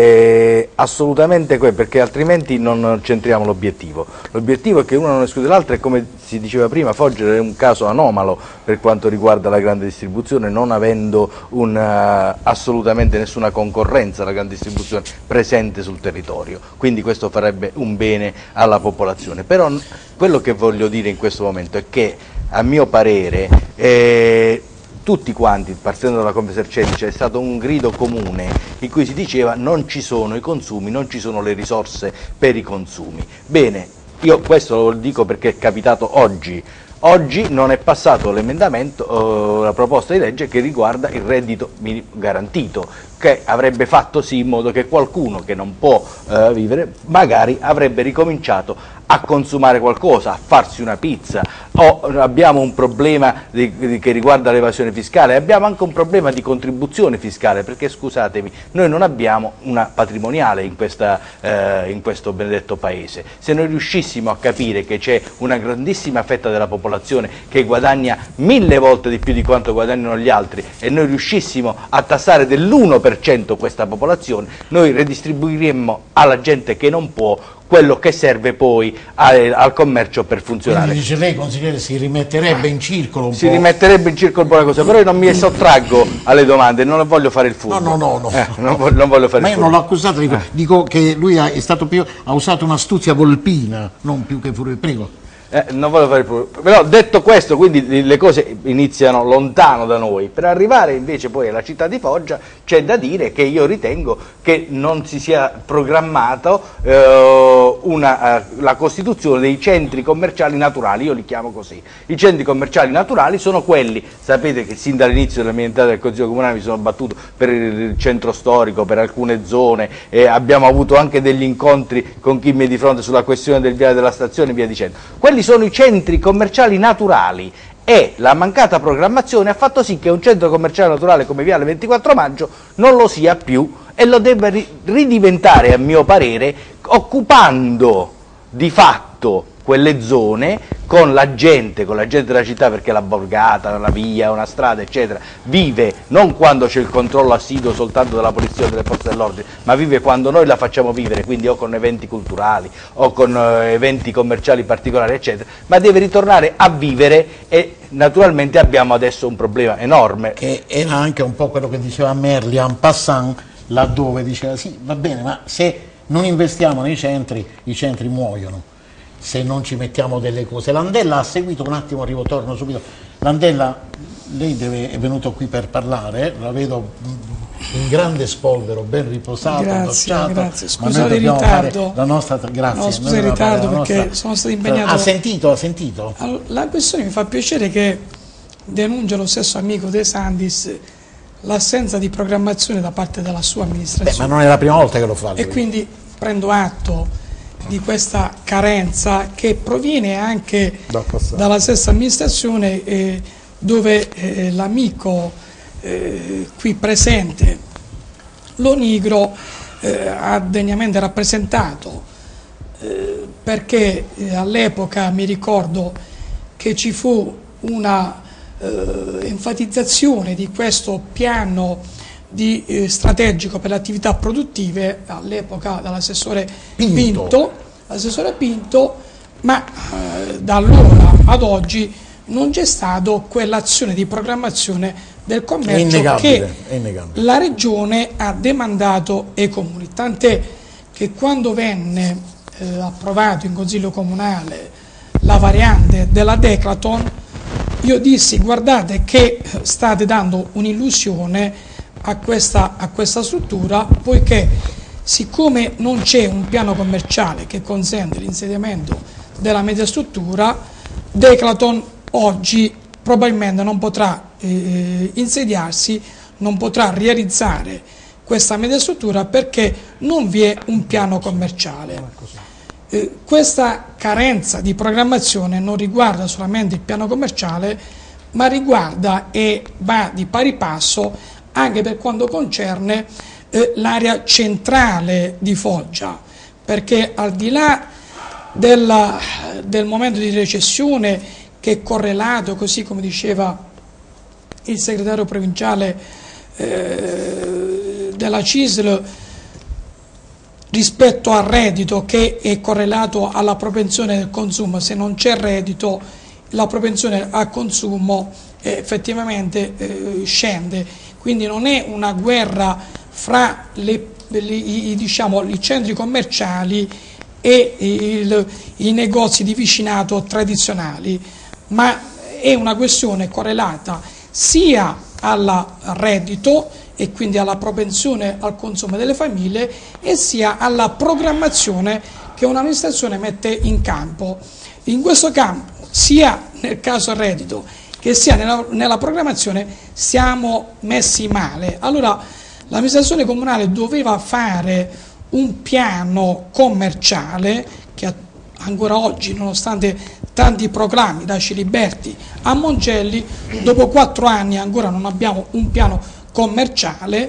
Eh, assolutamente quello, perché altrimenti non centriamo l'obiettivo. L'obiettivo è che una non esclude l'altra e, come si diceva prima, Foggia è un caso anomalo per quanto riguarda la grande distribuzione, non avendo una, assolutamente nessuna concorrenza la grande distribuzione presente sul territorio. Quindi questo farebbe un bene alla popolazione. Però quello che voglio dire in questo momento è che, a mio parere, eh, tutti quanti, partendo dalla Confesercenti, c'è stato un grido comune in cui si diceva non ci sono i consumi, non ci sono le risorse per i consumi. Bene, io questo lo dico perché è capitato oggi. Oggi non è passato l'emendamento, eh, la proposta di legge che riguarda il reddito garantito, che avrebbe fatto sì in modo che qualcuno che non può eh, vivere magari avrebbe ricominciato a consumare qualcosa, a farsi una pizza. O abbiamo un problema di, di, che riguarda l'evasione fiscale, abbiamo anche un problema di contribuzione fiscale, perché scusatemi, noi non abbiamo una patrimoniale in, questa, eh, in questo benedetto paese. Se noi riuscissimo a capire che c'è una grandissima fetta della popolazione che guadagna mille volte di più di quanto guadagnano gli altri e noi riuscissimo a tassare dell'uno per cento questa popolazione, noi redistribuiremmo alla gente che non può quello che serve poi al, al commercio per funzionare. Quindi dice lei, consigliere, si rimetterebbe in circolo un si po'. Si rimetterebbe in circolo un po' la cosa, però io non mi sottraggo alle domande, non voglio fare il furbo. No, no, no. no. Eh, non, voglio, non voglio fare Ma il io furbo. non l'ho accusato, dico, dico che lui ha, è stato più, ha usato un'astuzia volpina, non più che furbo. Prego. Eh, non voglio fare il problema. Però detto questo, quindi le cose iniziano lontano da noi. Per arrivare invece poi alla città di Foggia c'è da dire che io ritengo che non si sia programmato eh, una, eh, la costituzione dei centri commerciali naturali, io li chiamo così. I centri commerciali naturali sono quelli, sapete che sin dall'inizio della mia entrata del Consiglio Comunale mi sono battuto per il centro storico, per alcune zone, eh, abbiamo avuto anche degli incontri con chi mi è di fronte sulla questione del viale della stazione e via dicendo. Quelli sono i centri commerciali naturali e la mancata programmazione ha fatto sì che un centro commerciale naturale come Viale ventiquattro Maggio non lo sia più e lo debba ri ridiventare, a mio parere, occupando di fatto quelle zone con la gente, con la gente della città, perché la borgata, una via, una strada, eccetera, vive non quando c'è il controllo assiduo soltanto della polizia o delle forze dell'ordine, ma vive quando noi la facciamo vivere, quindi o con eventi culturali o con eh, eventi commerciali particolari, eccetera, ma deve ritornare a vivere e naturalmente abbiamo adesso un problema enorme. Che era anche un po' quello che diceva Merli en passant, laddove diceva sì, va bene, ma se non investiamo nei centri, i centri muoiono. Se non ci mettiamo delle cose. Landella ha seguito un attimo, ritorno subito. Landella, lei deve, è venuto qui per parlare, la vedo in grande spolvero, ben riposato, grazie, grazie. Scusate il ritardo. La nostra, grazie. No, scusa il ritardo perché nostra... sono stato impegnato. Ha sentito, ha sentito? Allora, la questione mi fa piacere che denuncia lo stesso amico De Santis l'assenza di programmazione da parte della sua amministrazione. Beh, ma non è la prima volta che lo fa. E quindi prendo atto di questa carenza che proviene anche da dalla stessa amministrazione eh, dove eh, l'amico eh, qui presente, Lonigro, eh, ha degnamente rappresentato eh, perché eh, all'epoca mi ricordo che ci fu una eh, enfatizzazione di questo piano di eh, strategico per le attività produttive all'epoca dall'assessore Pinto, Pinto, l'assessore Pinto, ma eh, da allora ad oggi non c'è stato quell'azione di programmazione del commercio che la Regione ha demandato ai comuni, tant'è che quando venne eh, approvato in Consiglio Comunale la variante della Declaton, io dissi: guardate che state dando un'illusione a questa, a questa struttura, poiché siccome non c'è un piano commerciale che consente l'insediamento della media struttura, Declaton oggi probabilmente non potrà eh, insediarsi, non potrà realizzare questa media struttura perché non vi è un piano commerciale. Eh, questa carenza di programmazione non riguarda solamente il piano commerciale, ma riguarda e va di pari passo anche per quanto concerne eh, l'area centrale di Foggia, perché al di là della, del momento di recessione che è correlato, così come diceva il segretario provinciale eh, della C I S L, rispetto al reddito che è correlato alla propensione del consumo, se non c'è reddito la propensione al consumo eh, effettivamente eh, scende. Quindi non è una guerra fra le, le, i, diciamo, i centri commerciali e il, i negozi di vicinato tradizionali, ma è una questione correlata sia al reddito e quindi alla propensione al consumo delle famiglie e sia alla programmazione che un'amministrazione mette in campo. In questo campo, sia nel caso reddito che sia nella, nella programmazione, siamo messi male. Allora l'amministrazione comunale doveva fare un piano commerciale che ancora oggi, nonostante tanti proclami da Ciliberti a Moncelli, dopo quattro anni ancora non abbiamo un piano commerciale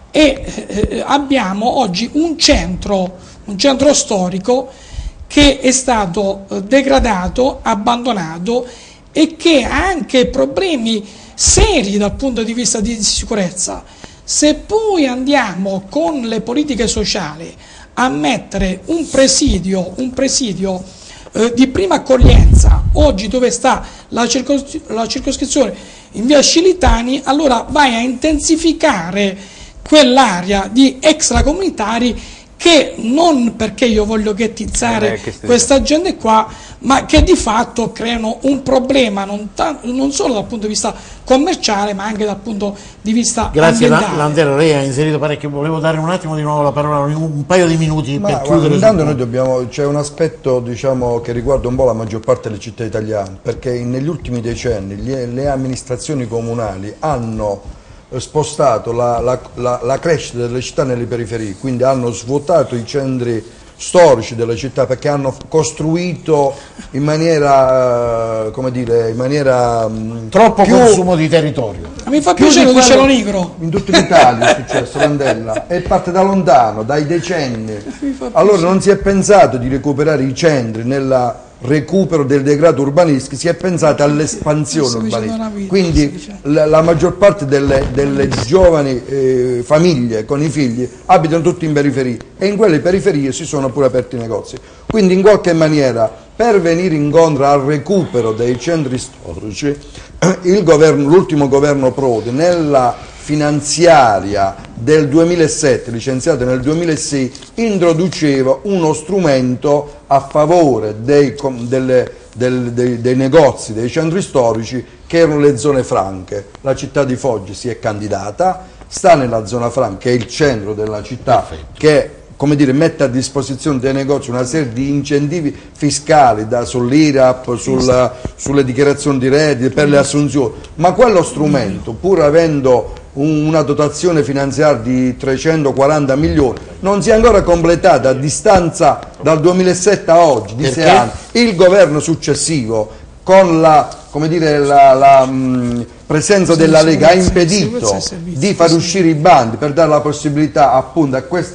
e eh, abbiamo oggi un centro, un centro storico che è stato eh, degradato, abbandonato e che ha anche problemi seri dal punto di vista di sicurezza. Se poi andiamo con le politiche sociali a mettere un presidio, un presidio eh, di prima accoglienza, oggi dove sta la, circos la circoscrizione in via Scilitani, allora vai a intensificare quell'area di extracomunitari che non perché io voglio ghettizzare eh, questa gente qua, ma che di fatto creano un problema non, non solo dal punto di vista commerciale ma anche dal punto di vista Grazie, ambientale. Grazie Landero, lei ha inserito parecchio, volevo dare un attimo di nuovo la parola, un paio di minuti ma, per chiudere. Intanto noi dobbiamo, c'è un aspetto diciamo, che riguarda un po' la maggior parte delle città italiane, perché negli ultimi decenni le, le amministrazioni comunali hanno spostato la, la, la, la crescita delle città nelle periferie, quindi hanno svuotato i centri storici delle città perché hanno costruito in maniera, come dire, in maniera troppo più, consumo di territorio. Mi fa piacere di Cielo Nigro. In tutta l'Italia è successo, Landella, e parte da lontano, dai decenni. Allora non si è pensato di recuperare i centri nella recupero del degrado urbanistico, si è pensato all'espansione urbanistica, quindi la, la maggior parte delle, delle giovani eh, famiglie con i figli abitano tutti in periferia e in quelle periferie si sono pure aperti negozi, quindi in qualche maniera per venire incontro al recupero dei centri storici il governo, l'ultimo governo Prodi nella finanziaria del duemilasette licenziata nel duemilasei introduceva uno strumento a favore dei, delle, del, dei, dei negozi, dei centri storici che erano le zone franche. La città di Foggia si è candidata, sta nella zona franca che è il centro della città. Perfetto. Che come dire, mette a disposizione dei negozi una serie di incentivi fiscali da, sull'I R A P, sul, sulle dichiarazioni di reddito, per le assunzioni, ma quello strumento, pur avendo un, una dotazione finanziaria di trecentoquaranta milioni, non si è ancora completata a distanza dal duemilasette a oggi, di sei anni. Il governo successivo, con la, come dire, la, la mh, presenza della Lega, ha impedito di far uscire i bandi per dare la possibilità appunto a queste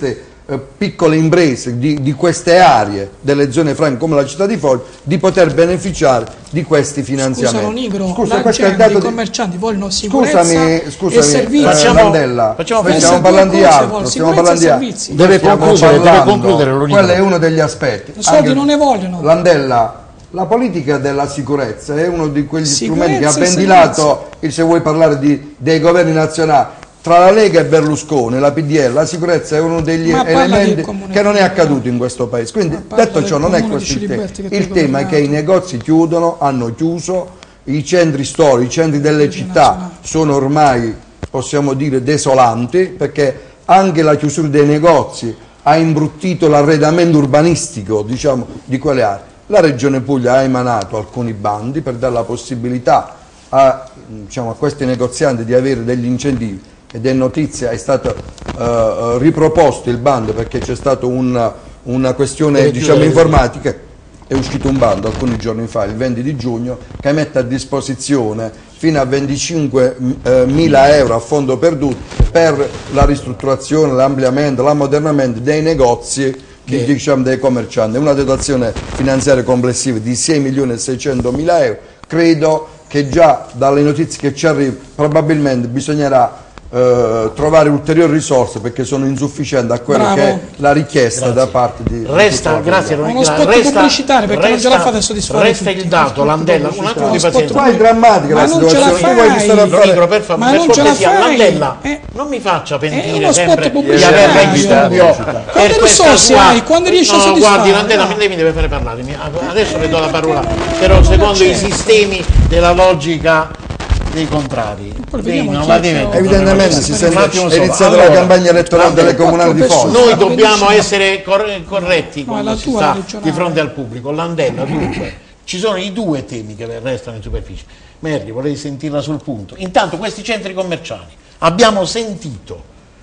eh, piccole imprese di, di queste aree delle zone franche come la città di Foggia di poter beneficiare di questi finanziamenti. Scusano Nigro, Scusa, la questo è il gente, dato i di... commercianti vogliono sicurezza Scusami, scusami, e servizi. eh, Facciamo- Mandella, facciamo noi pensare stiamo parlando di due cose, altro, vuole stiamo sicurezza parlando di e altro. servizi. Deve Stiamo concludere, deve parlando- concludere, lo quello è dico. uno degli aspetti. I soldi Anche- non ne vogliono. Landella, la politica della sicurezza è uno di quegli strumenti che ha Sicurezza e ventilato, il- se vuoi parlare di, dei governi nazionali, tra la Lega e Berlusconi, la P D L, la sicurezza è uno degli Ma parla elementi del comune che non è di accaduto in questo paese. Quindi, parla detto del ciò, non è comune questo di il tema. Ciliberti che tu Il hai tema è che i governato. negozi chiudono, hanno chiuso, i centri storici, i centri delle città sono ormai, possiamo dire, desolanti, perché anche la chiusura dei negozi ha imbruttito l'arredamento urbanistico, diciamo, di quelle aree. La Regione Puglia ha emanato alcuni bandi per dare la possibilità a, diciamo, a questi negozianti di avere degli incentivi, ed è notizia, è stato uh, riproposto il bando perché c'è stata un, una questione, diciamo, informatica. È uscito un bando alcuni giorni fa, il venti di giugno, che mette a disposizione fino a venticinquemila euro a fondo perduto per la ristrutturazione, l'ampliamento, l'ammodernamento dei negozi, che, diciamo, dei commercianti. Una dotazione finanziaria complessiva di sei milioni e seicentomila euro. Credo che già dalle notizie che ci arrivano probabilmente bisognerà eh, trovare ulteriori risorse, perché sono insufficienti a quello Bravo. che è la richiesta Grazie. da parte di... Resta, di grazie, Uno spot resta- pubblicitario, perché non ce la fate a soddisfare Resta tutti. il dato, Spot Landella, un pubblicitario. attimo di Spot pazienza. Qua è drammatica Ma la non ce la situazione, tu vuoi fai. stare a fare... Nigro, per favore, Ma per non ce la cortesia, fai. Landella, Eh. non mi faccia È pentire uno spot sempre di pubblicitario. aver in studio per Quante questa risorse sua... hai? Quando riesci a no, soddisfare? guardi, Landella, No. lei mi deve fare parlare. Mi- Adesso le do la parola, però secondo i sistemi della logica dei contrari. Lei non la deve... Evidentemente si sente, Un attimo è solo. iniziata Allora, la campagna elettorale delle comunali di Foggia. noi dobbiamo essere cor- corretti No, è quando la si tua, sta la regionale. di fronte al pubblico. Landella, dunque, ci sono i due temi che restano in superficie. Merri, volevi sentirla sul punto. Intanto questi centri commerciali, abbiamo sentito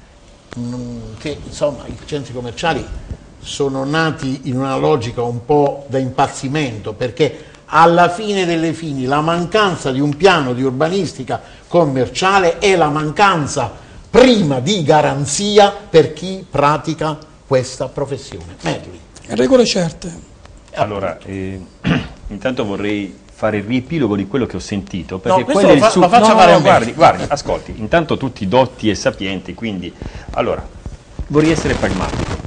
mm, che insomma i centri commerciali sono nati in una logica un po' da impazzimento, perché alla fine delle fini la mancanza di un piano di urbanistica commerciale è la mancanza prima di garanzia per chi pratica questa professione. Merli. Regole certe. Allora, eh, intanto vorrei fare il riepilogo di quello che ho sentito, perché No, questo quello è lo il fa- su- lo faccia no, fare no, a me. guardi, guardi, ascolti, intanto tutti dotti e sapienti, quindi, allora, vorrei essere pragmatico.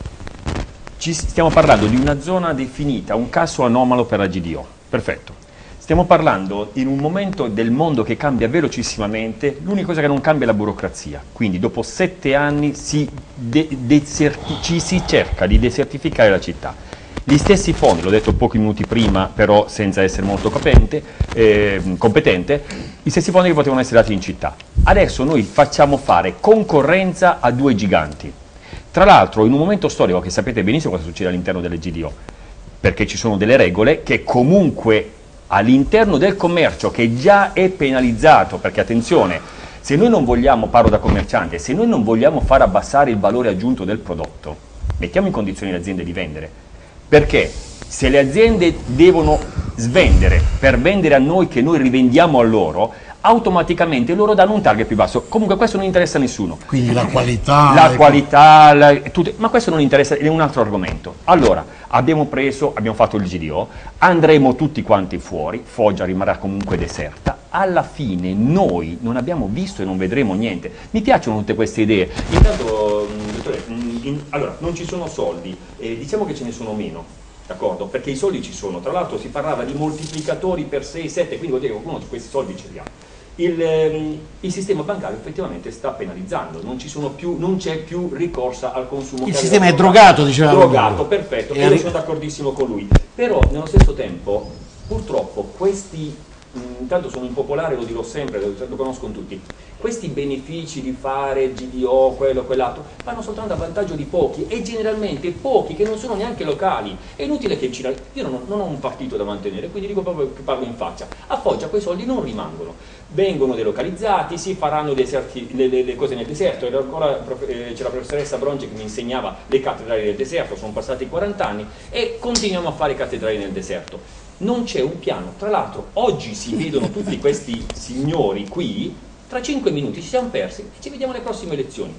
Ci stiamo parlando di una zona definita, un caso anomalo per la G D O, perfetto. Stiamo parlando in un momento del mondo che cambia velocissimamente, l'unica cosa che non cambia è la burocrazia, quindi dopo sette anni si de- deserti- ci si cerca di desertificare la città. Gli stessi fondi, l'ho detto pochi minuti prima, però senza essere molto competente, eh, competente, gli stessi fondi che potevano essere dati in città. Adesso noi facciamo fare concorrenza a due giganti. Tra l'altro in un momento storico che sapete benissimo cosa succede all'interno delle G D O, perché ci sono delle regole che comunque all'interno del commercio, che già è penalizzato, perché attenzione, se noi non vogliamo, parlo da commerciante, se noi non vogliamo far abbassare il valore aggiunto del prodotto, mettiamo in condizioni le aziende di vendere, perché se le aziende devono svendere per vendere a noi che noi rivendiamo a loro, automaticamente loro danno un target più basso. Comunque questo non interessa a nessuno. Quindi la qualità... La qualità, la, tutte, ma questo non interessa, è un altro argomento. Allora, abbiamo preso, abbiamo fatto il G D O, andremo tutti quanti fuori, Foggia rimarrà comunque deserta, alla fine noi non abbiamo visto e non vedremo niente. Mi piacciono tutte queste idee. Intanto, dottore, in, allora, non ci sono soldi, eh, diciamo che ce ne sono meno. D'accordo? Perché i soldi ci sono, tra l'altro si parlava di moltiplicatori per sei, sette, quindi vuol dire che qualcuno di questi soldi ce li ha. Il, ehm, il sistema bancario effettivamente sta penalizzando, non ci sono più, non c'è più ricorsa al consumo. Il sistema è drogato, diceva Drogato, lui. perfetto, E io arri- sono d'accordissimo con lui. Però nello stesso tempo, purtroppo, questi, mh, intanto sono impopolare, lo dirò sempre, lo, lo conoscono tutti, questi benefici di fare G D O, quello, quell'altro, vanno soltanto a vantaggio di pochi, e generalmente pochi che non sono neanche locali. È inutile che ci... Io non, non ho un partito da mantenere, quindi dico proprio che parlo in faccia. A Foggia quei soldi non rimangono, vengono delocalizzati, si faranno deserti, le, le, le cose nel deserto. Era ancora, eh, c'è la professoressa Brongi che mi insegnava le cattedrali del deserto, sono passati quaranta anni e continuiamo a fare cattedrali nel deserto. Non c'è un piano. Tra l'altro oggi si vedono tutti questi signori qui, tra cinque minuti ci siamo persi e ci vediamo alle prossime elezioni.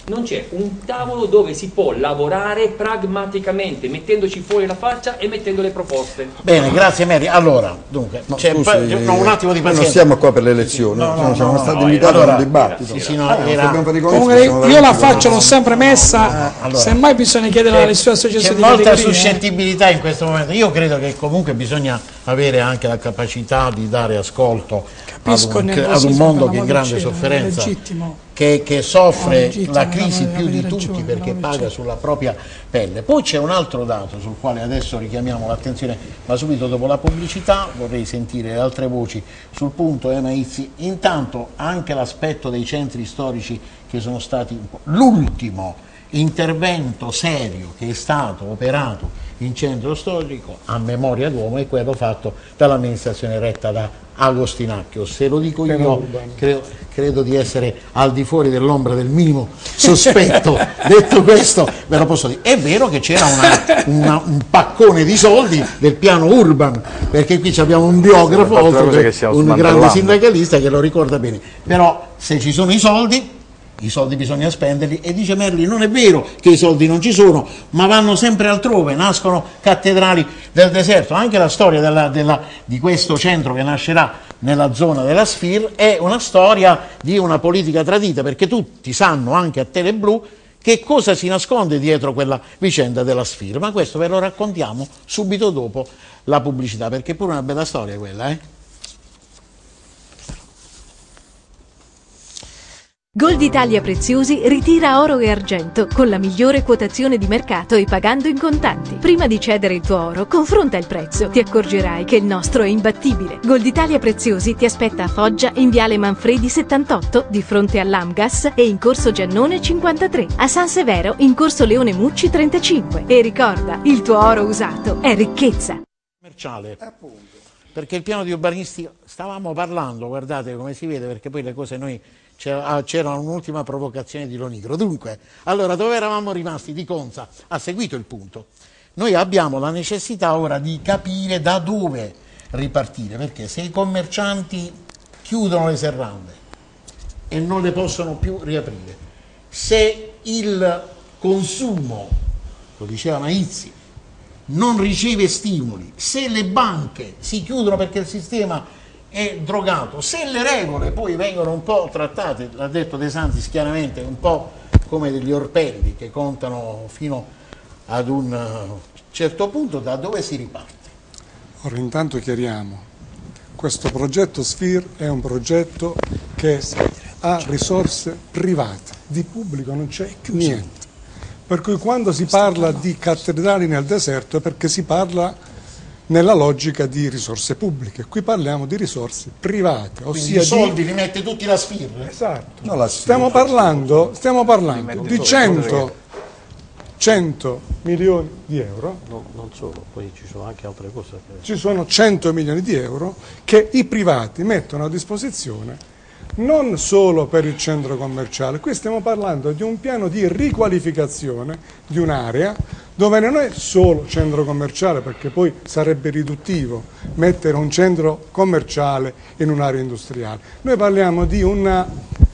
non c'è un tavolo dove si può lavorare pragmaticamente, mettendoci fuori la faccia e mettendo le proposte. Bene, grazie Mary. Allora, dunque, no, c'è scusi, no, un attimo di pazienza. Non siamo qua per le elezioni, no, no, no, siamo no, stati no, invitati allora, a un dibattito. Sì, sì, no, allora, era... Comunque io la faccia l'ho sempre messa, eh, allora, semmai bisogna chiedere alle sue associazioni di categoria. C'è molta suscettibilità in questo momento. Io credo che comunque bisogna avere anche la capacità di dare ascolto ad un, ad un mondo che è in grande sofferenza, che, che soffre la crisi più di tutti perché paga sulla propria pelle. Poi c'è un altro dato sul quale adesso richiamiamo l'attenzione, ma subito dopo la pubblicità vorrei sentire le altre voci sul punto. Emma Izzi, intanto anche l'aspetto dei centri storici che sono stati l'ultimo intervento serio che è stato operato in centro storico a memoria d'uomo è quello fatto dall'amministrazione retta da Agostinacchio. Se lo dico io credo, credo di essere al di fuori dell'ombra del minimo sospetto. Detto questo ve lo posso dire. È vero che c'era una, una, un paccone di soldi del piano Urban, perché qui abbiamo un biografo, oltre che un grande sindacalista che lo ricorda bene, però se ci sono i soldi, i soldi bisogna spenderli, e dice Merli non è vero che i soldi non ci sono, ma vanno sempre altrove, nascono cattedrali del deserto. Anche la storia della, della, di questo centro che nascerà nella zona della Sfir è una storia di una politica tradita, perché tutti sanno anche a Teleblu che cosa si nasconde dietro quella vicenda della Sfir, ma questo ve lo raccontiamo subito dopo la pubblicità, perché è pure una bella storia quella, eh? Gold Italia Preziosi ritira oro e argento con la migliore quotazione di mercato e pagando in contanti. Prima di cedere il tuo oro, confronta il prezzo. Ti accorgerai che il nostro è imbattibile. Gold Italia Preziosi ti aspetta a Foggia in Viale Manfredi settantotto di fronte all'Amgas e in Corso Giannone cinquantatré, a San Severo in Corso Leone Mucci trentacinque. E ricorda, il tuo oro usato è ricchezza. Commerciale. Perché il piano di urbanistica, stavamo parlando, guardate come si vede, perché poi le cose noi c'era un'ultima provocazione di Lonigro. Dunque, allora dove eravamo rimasti? Di Conza ha seguito il punto. Noi abbiamo la necessità ora di capire da dove ripartire, perché se i commercianti chiudono le serrande e non le possono più riaprire, se il consumo, lo diceva Maizzi, non riceve stimoli, se le banche si chiudono perché il sistema è drogato, se le regole poi vengono un po' trattate, l'ha detto De Santis chiaramente, un po' come degli orpelli che contano fino ad un certo punto, da dove si riparte? Ora intanto chiariamo, questo progetto Sfir è un progetto che ha risorse private, di pubblico non c'è niente. Per cui quando si parla di cattedrali nel deserto è perché si parla nella logica di risorse pubbliche. Qui parliamo di risorse private, ossia i soldi di... li mette tutti la Sfir. Esatto. No, la Sfir. Stiamo parlando, stiamo parlando di cento, cento milioni di euro. No, non solo, poi ci sono anche altre cose. Che... Ci sono cento milioni di euro che i privati mettono a disposizione non solo per il centro commerciale. Qui stiamo parlando di un piano di riqualificazione di un'area dove non è solo centro commerciale, perché poi sarebbe riduttivo mettere un centro commerciale in un'area industriale. Noi parliamo di una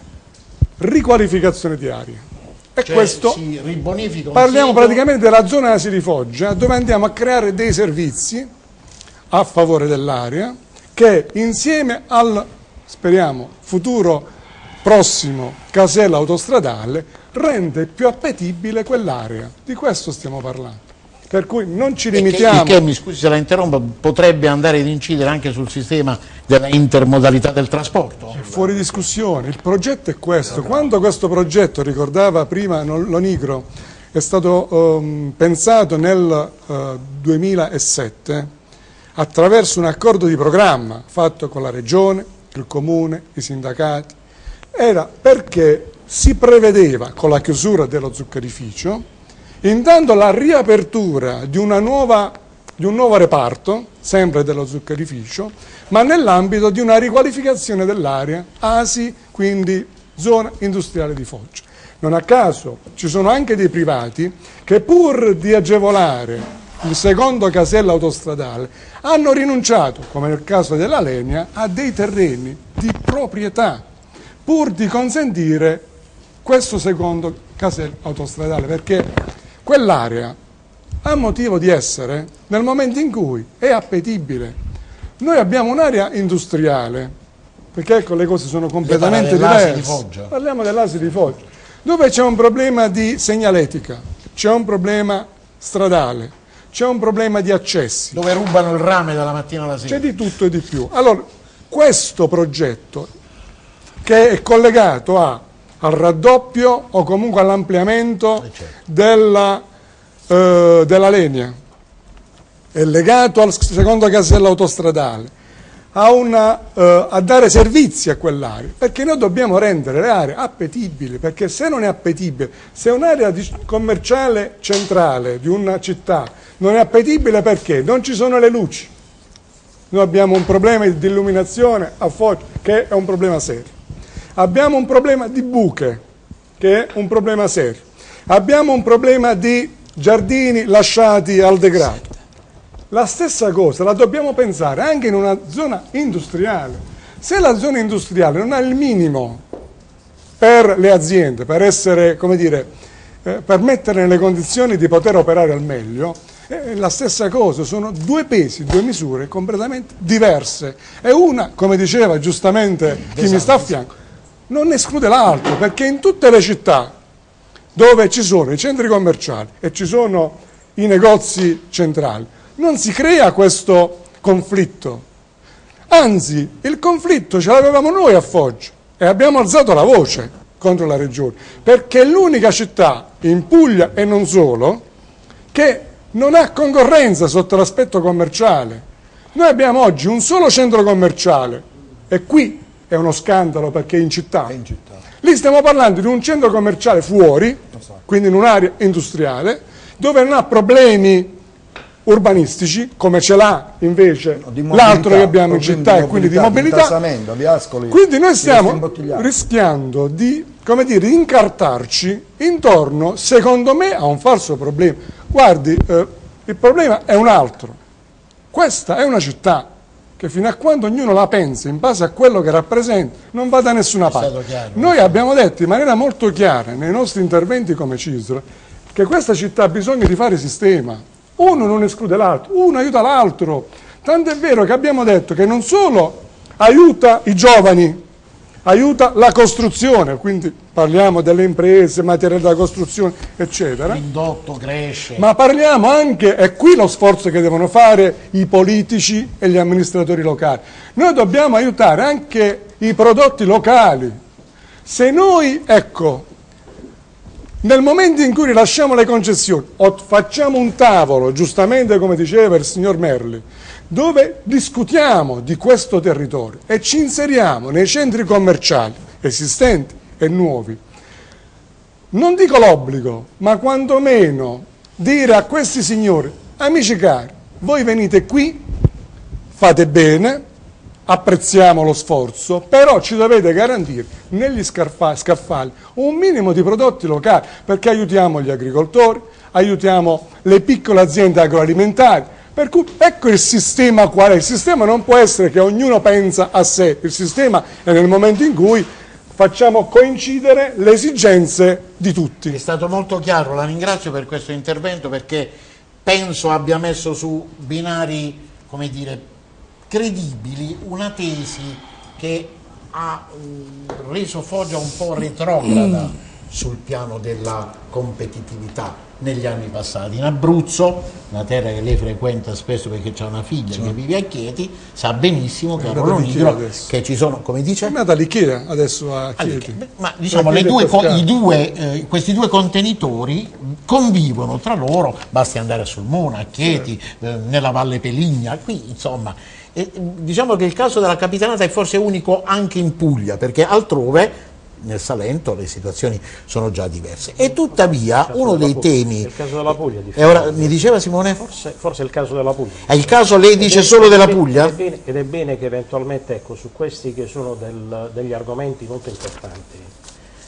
riqualificazione di area. E cioè, questo si ribonifica un parliamo sito... praticamente della zona ASI di Foggia, dove andiamo a creare dei servizi a favore dell'area che insieme al, speriamo, futuro prossimo casello autostradale rende più appetibile quell'area. Di questo stiamo parlando. Per cui non ci limitiamo... Il che, mi scusi se la interrompo, potrebbe andare ad incidere anche sul sistema della intermodalità del trasporto? È fuori discussione. Il progetto è questo. Quando questo progetto, ricordava prima Lonigro, è stato um, pensato nel uh, duemilasette attraverso un accordo di programma fatto con la Regione, il Comune, i sindacati, era perché si prevedeva con la chiusura dello zuccherificio intanto la riapertura di, una nuova, di un nuovo reparto, sempre dello zuccherificio, ma nell'ambito di una riqualificazione dell'area ASI, quindi zona industriale di Foggia. Non a caso ci sono anche dei privati che pur di agevolare il secondo casello autostradale hanno rinunciato, come nel caso della Legna, a dei terreni di proprietà, pur di consentire questo secondo casello autostradale, perché quell'area ha motivo di essere nel momento in cui è appetibile. Noi abbiamo un'area industriale, perché ecco le cose sono completamente diverse. Di Foggia. Parliamo dell'A S I di Foggia, dove c'è un problema di segnaletica, c'è un problema stradale, c'è un problema di accessi. Dove rubano il rame dalla mattina alla sera. C'è di tutto e di più. Allora, questo progetto, che è collegato a, al raddoppio o comunque all'ampliamento eh certo. della, eh, della Lenia, è legato al secondo casello autostradale, a, una, eh, a dare servizi a quell'area, perché noi dobbiamo rendere le aree appetibili, perché se non è appetibile, se un'area commerciale centrale di una città non è appetibile, perché non ci sono le luci, noi abbiamo un problema di illuminazione a Foggia che è un problema serio, abbiamo un problema di buche che è un problema serio, abbiamo un problema di giardini lasciati al degrado. La stessa cosa la dobbiamo pensare anche in una zona industriale. Se la zona industriale non ha il minimo per le aziende, per essere, come dire, eh, per mettere nelle condizioni di poter operare al meglio, è la stessa cosa, sono due pesi, due misure completamente diverse. E una, come diceva giustamente chi mi sta a fianco, non esclude l'altro, perché in tutte le città dove ci sono i centri commerciali e ci sono i negozi centrali, non si crea questo conflitto, anzi il conflitto ce l'avevamo noi a Foggia e abbiamo alzato la voce contro la regione, perché è l'unica città in Puglia e non solo che non ha concorrenza sotto l'aspetto commerciale. Noi abbiamo oggi un solo centro commerciale e qui è uno scandalo perché è in città, è in città. Lì stiamo parlando di un centro commerciale fuori, quindi in un'area industriale, dove non ha problemi urbanistici, come ce l'ha invece l'altro che abbiamo in città e quindi di mobilità. Quindi noi stiamo rischiando di, come dire, incartarci intorno, secondo me, a un falso problema. Guardi, eh, il problema è un altro. Questa è una città che fino a quando ognuno la pensa in base a quello che rappresenta non va da nessuna parte. Noi abbiamo detto in maniera molto chiara nei nostri interventi come Cisro che questa città ha bisogno di fare sistema. Uno non esclude l'altro, uno aiuta l'altro. Tanto è vero che abbiamo detto che non solo aiuta i giovani, aiuta la costruzione, quindi parliamo delle imprese, materiali da costruzione, eccetera. L'indotto cresce. Ma parliamo anche, è qui lo sforzo che devono fare i politici e gli amministratori locali. Noi dobbiamo aiutare anche i prodotti locali. Se noi, ecco, nel momento in cui rilasciamo le concessioni o facciamo un tavolo, giustamente come diceva il signor Merli, dove discutiamo di questo territorio e ci inseriamo nei centri commerciali esistenti e nuovi, non dico l'obbligo, ma quantomeno dire a questi signori, amici cari, voi venite qui, fate bene, apprezziamo lo sforzo, però ci dovete garantire negli scaffali un minimo di prodotti locali, perché aiutiamo gli agricoltori, aiutiamo le piccole aziende agroalimentari, per cui ecco il sistema qual è. Il sistema non può essere che ognuno pensa a sé, il sistema è nel momento in cui facciamo coincidere le esigenze di tutti. È stato molto chiaro, la ringrazio per questo intervento perché penso abbia messo su binari, come dire, credibili una tesi che ha uh, reso Foggia un po' retrograda mm. sul piano della competitività negli anni passati. In Abruzzo, una terra che lei frequenta spesso perché c'ha una figlia sì. che vive a Chieti, sa benissimo che a Rolonigro che ci sono, come dice? È nata l'Ikea adesso a Chieti. Ma diciamo le due, i due, eh, questi due contenitori convivono tra loro, basti andare a Sulmona, a Chieti, sì. eh, nella Valle Peligna, qui insomma. E, diciamo che il caso della Capitanata è forse unico anche in Puglia, perché altrove nel Salento le situazioni sono già diverse. E tuttavia uno dei Puglia, temi... il caso della Puglia. E ora, mi diceva Simone? Forse, forse è il caso della Puglia. È il caso, lei dice, solo della Puglia? Ed è bene, ed è bene che eventualmente, ecco, su questi che sono del, degli argomenti molto importanti,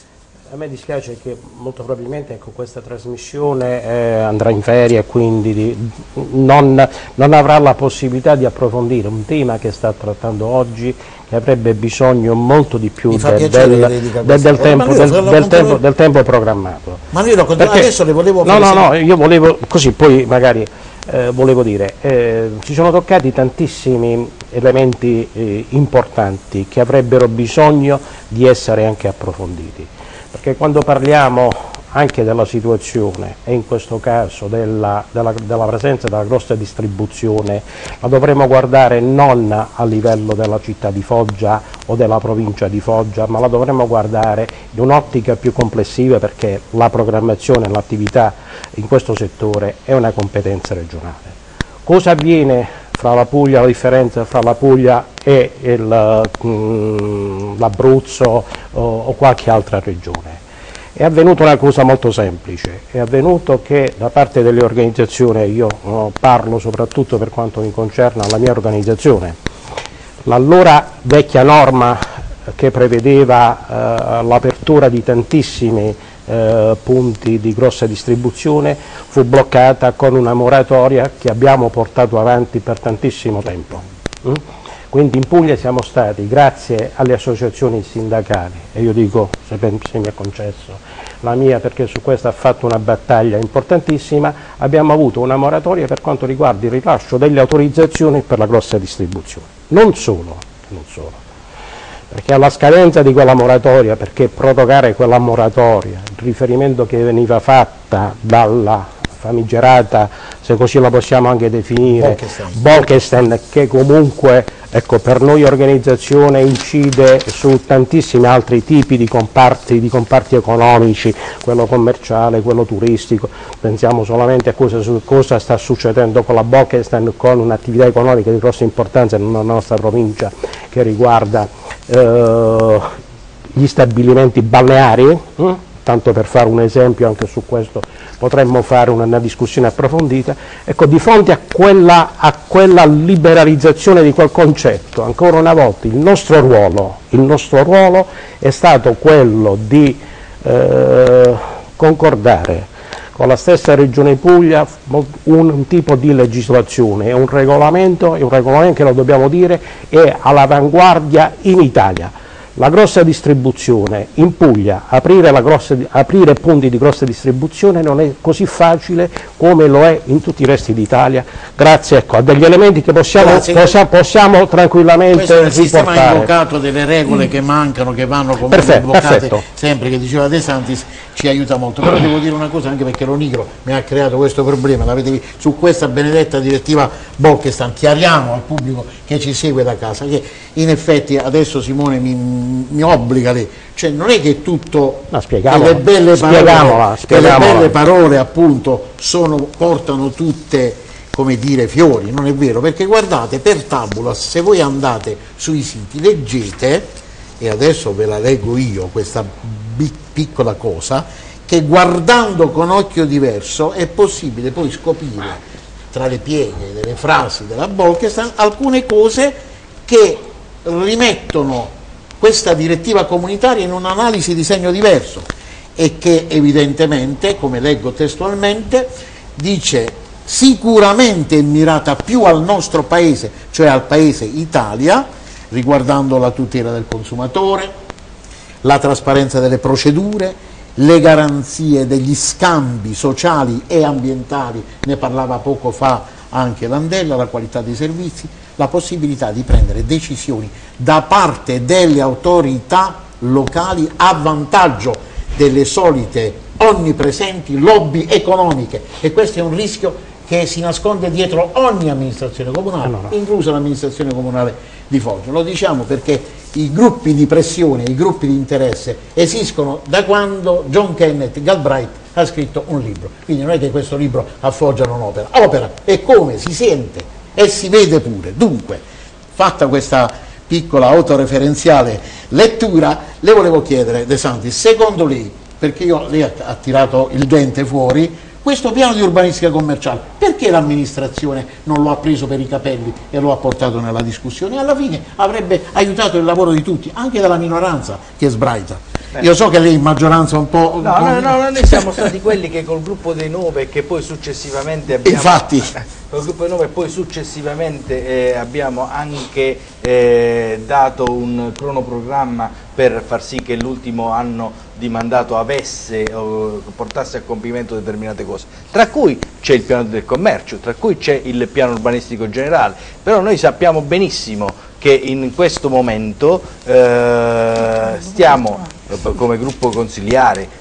A me dispiace che molto probabilmente ecco, questa trasmissione eh, andrà in ferie e quindi di, non, non avrà la possibilità di approfondire un tema che sta trattando oggi, che avrebbe bisogno molto di più de, del, del, del, tempo, del, del, tempo, del tempo programmato. Ma io lo Perché, adesso le volevo No, no, no, io volevo, così poi magari eh, volevo dire, eh, ci sono toccati tantissimi elementi eh, importanti che avrebbero bisogno di essere anche approfonditi. Perché quando parliamo anche della situazione e in questo caso della, della, della presenza della grossa distribuzione, la dovremo guardare non a livello della città di Foggia o della provincia di Foggia, ma la dovremo guardare in un'ottica più complessiva, perché la programmazione e l'attività in questo settore è una competenza regionale. Cosa avviene fra la Puglia, la differenza fra la Puglia e l'Abruzzo o, o qualche altra regione? È avvenuta una cosa molto semplice, è avvenuto che da parte delle organizzazioni, io no, parlo soprattutto per quanto mi concerne la mia organizzazione, l'allora vecchia norma che prevedeva eh, l'apertura di tantissimi eh, punti di grossa distribuzione fu bloccata con una moratoria che abbiamo portato avanti per tantissimo tempo. Mm? Quindi in Puglia siamo stati, grazie alle associazioni sindacali, e io dico, se, se mi è concesso, la mia, perché su questo ha fatto una battaglia importantissima, abbiamo avuto una moratoria per quanto riguarda il rilascio delle autorizzazioni per la grossa distribuzione. Non solo, non solo, perché alla scadenza di quella moratoria, perché prorogare quella moratoria, il riferimento che veniva fatta dalla famigerata, se così la possiamo anche definire, Bolkestein, che comunque ecco, per noi organizzazione incide su tantissimi altri tipi di comparti, di comparti economici, quello commerciale, quello turistico, pensiamo solamente a cosa, su, cosa sta succedendo con la Bolkestein, con un'attività economica di grossa importanza nella nostra provincia che riguarda eh, gli stabilimenti balneari. Hm? Tanto per fare un esempio, anche su questo potremmo fare una, una discussione approfondita. Ecco, di fronte a quella, a quella liberalizzazione di quel concetto, ancora una volta il nostro ruolo, il nostro ruolo è stato quello di eh, concordare con la stessa Regione Puglia un, un tipo di legislazione, è un regolamento, è un regolamento che lo dobbiamo dire, è all'avanguardia in Italia. La grossa distribuzione in Puglia, aprire, la grossa, aprire punti di grossa distribuzione non è così facile come lo è in tutti i resti d'Italia, grazie ecco, a degli elementi che possiamo, possiamo, possiamo tranquillamente Questo è il riportare. sistema invocato delle regole mm. che mancano, che vanno come invocate sempre, che diceva De Santis, ci aiuta molto. Però devo dire una cosa, anche perché l'Onigro mi ha creato questo problema, l'avete su questa benedetta direttiva Bolkestein, chiariamo al pubblico che ci segue da casa, che in effetti adesso Simone mi, mi obbliga lì, cioè non è che tutto no, che le belle parole, che le belle parole appunto sono, portano tutte come dire fiori, non è vero, perché guardate per tabulas, se voi andate sui siti leggete, e adesso ve la leggo io questa piccola cosa, che guardando con occhio diverso è possibile poi scoprire tra le pieghe delle frasi della Bolkestein alcune cose che rimettono questa direttiva comunitaria in un'analisi di segno diverso e che evidentemente, come leggo testualmente, dice sicuramente è mirata più al nostro paese, cioè al paese Italia, riguardando la tutela del consumatore, la trasparenza delle procedure, le garanzie degli scambi sociali e ambientali, ne parlava poco fa anche Landella, la qualità dei servizi, la possibilità di prendere decisioni da parte delle autorità locali a vantaggio delle solite onnipresenti lobby economiche, e questo è un rischio che si nasconde dietro ogni amministrazione comunale, no, no. inclusa l'amministrazione comunale di Foggia. Lo diciamo perché i gruppi di pressione, i gruppi di interesse esistono da quando John Kenneth Galbraith ha scritto un libro, quindi non è che questo libro a Foggia non opera, opera, e come si sente e si vede pure. Dunque, fatta questa piccola autoreferenziale lettura, le volevo chiedere, De Santis, secondo lei, perché io, lei ha, ha tirato il dente fuori, questo piano di urbanistica commerciale, perché l'amministrazione non lo ha preso per i capelli e lo ha portato nella discussione? Alla fine avrebbe aiutato il lavoro di tutti, anche della minoranza che sbraita. Io so che lei in maggioranza un po'... No, no, no, noi siamo stati quelli che col gruppo dei nove che poi successivamente abbiamo... Infatti... Col gruppo dei nove poi successivamente eh, abbiamo anche eh, dato un cronoprogramma per far sì che l'ultimo anno di mandato avesse o portasse a compimento determinate cose, tra cui c'è il piano del commercio, tra cui c'è il piano urbanistico generale, però noi sappiamo benissimo che in questo momento eh, stiamo come gruppo consigliare,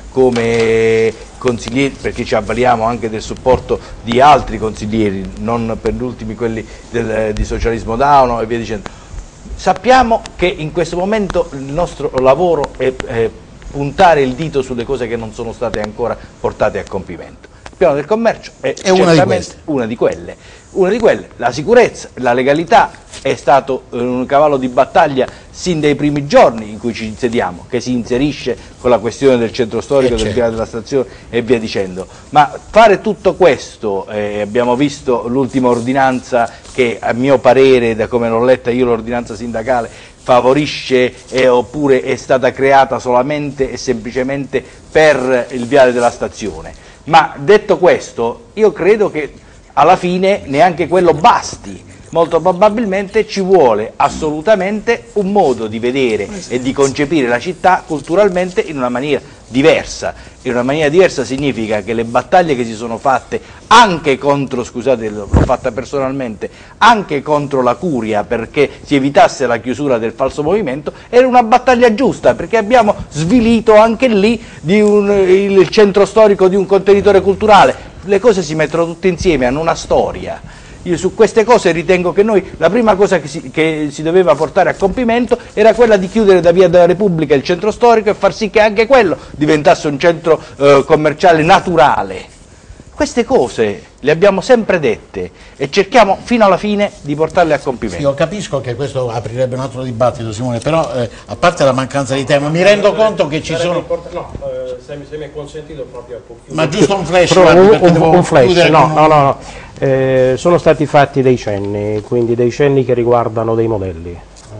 come consiglieri, perché ci avvaliamo anche del supporto di altri consiglieri, non per ultimi quelli del, di Socialismo Dauno e via dicendo. Sappiamo che in questo momento il nostro lavoro è, è puntare il dito sulle cose che non sono state ancora portate a compimento. Il piano del commercio è, è una, di una di quelle. Una di quelle, la sicurezza, la legalità è stato un cavallo di battaglia sin dai primi giorni in cui ci insediamo, che si inserisce con la questione del centro storico, del piano della stazione e via dicendo. Ma fare tutto questo, eh, abbiamo visto l'ultima ordinanza che a mio parere, da come l'ho letta io l'ordinanza sindacale, favorisce eh, oppure è stata creata solamente e semplicemente per il viale della stazione. Ma detto questo, io credo che alla fine neanche quello basti, molto probabilmente ci vuole assolutamente un modo di vedere e di concepire la città culturalmente in una maniera diversa. In una maniera diversa significa che le battaglie che si sono fatte anche contro, scusate l'ho fatta personalmente, anche contro la curia perché si evitasse la chiusura del falso movimento, era una battaglia giusta perché abbiamo svilito anche lì di un, il centro storico di un contenitore culturale. Le cose si mettono tutte insieme, hanno una storia. Io su queste cose ritengo che noi la prima cosa che si, che si doveva portare a compimento era quella di chiudere da Via della Repubblica il centro storico e far sì che anche quello diventasse un centro eh, commerciale naturale. Queste cose le abbiamo sempre dette e cerchiamo fino alla fine di portarle a compimento. Sì, io capisco che questo aprirebbe un altro dibattito, Simone, però eh, a parte la mancanza di tema, mi rendo conto che ci sono... No, eh, se, mi, se mi è consentito proprio... Ma giusto un flash, Però, guardi, un, un, un flash, no, con... no, no, no. Eh, sono stati fatti dei cenni, quindi dei cenni che riguardano dei modelli.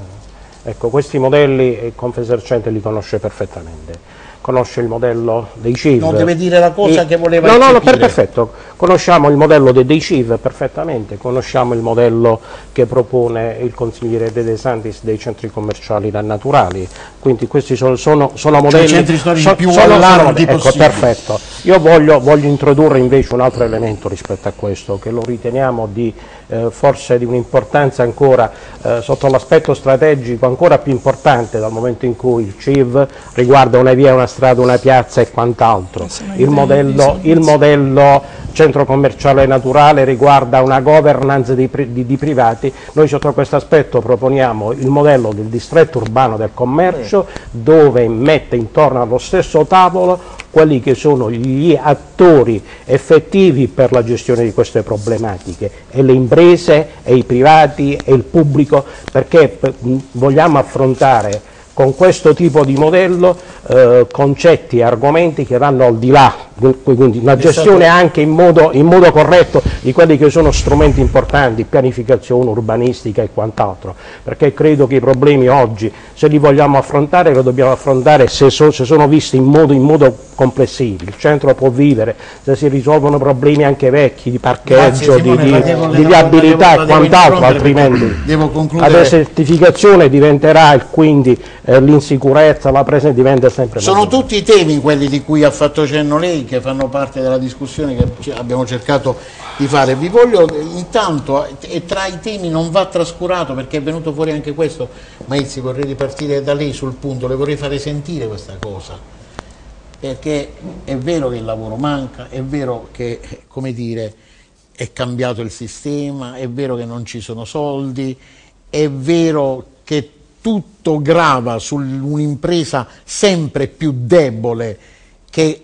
Eh, ecco, questi modelli il Confesercente li conosce perfettamente. Conosce il modello dei C I V. Non deve dire la cosa e, che voleva no, no, no, per, eccepire. perfetto. Conosciamo il modello dei, dei C I V perfettamente, conosciamo il modello che propone il consigliere De De Santis dei centri commerciali naturali, quindi questi sono, sono, sono modelli... Cioè, centri storici so, più sono, allargati ecco, possibili. perfetto. Io voglio, voglio introdurre invece un altro elemento rispetto a questo, che lo riteniamo di eh, forse di un'importanza ancora, eh, sotto l'aspetto strategico, ancora più importante dal momento in cui il C I V riguarda una via, una strada, una piazza e quant'altro. Il modello, il modello centro commerciale naturale riguarda una governance di, di, di privati. Noi sotto questo aspetto proponiamo il modello del distretto urbano del commercio, dove mette intorno allo stesso tavolo quelli che sono gli attori effettivi per la gestione di queste problematiche, e le imprese, e i privati, e il pubblico, perché vogliamo affrontare con questo tipo di modello eh, concetti e argomenti che vanno al di là, quindi una gestione anche in modo, in modo corretto di quelli che sono strumenti importanti, pianificazione urbanistica e quant'altro, perché credo che i problemi oggi, se li vogliamo affrontare, lo dobbiamo affrontare se, so, se sono visti in modo, in modo complessivo. Il centro può vivere, se si risolvono problemi anche vecchi di parcheggio, Grazie, Simone, di, di, devo, di viabilità devo, e quant'altro, altrimenti la desertificazione diventerà e quindi eh, l'insicurezza, la presenza diventa sempre più. Sono tutti i temi quelli di cui ha fatto cenno lei, che fanno parte della discussione che abbiamo cercato di fare. Vi voglio intanto, e tra i temi non va trascurato, perché è venuto fuori anche questo, Maizzi, vorrei ripartire da lei sul punto, le vorrei fare sentire questa cosa, perché è vero che il lavoro manca, è vero che, come dire, è cambiato il sistema, è vero che non ci sono soldi, è vero che tutto grava su un'impresa sempre più debole che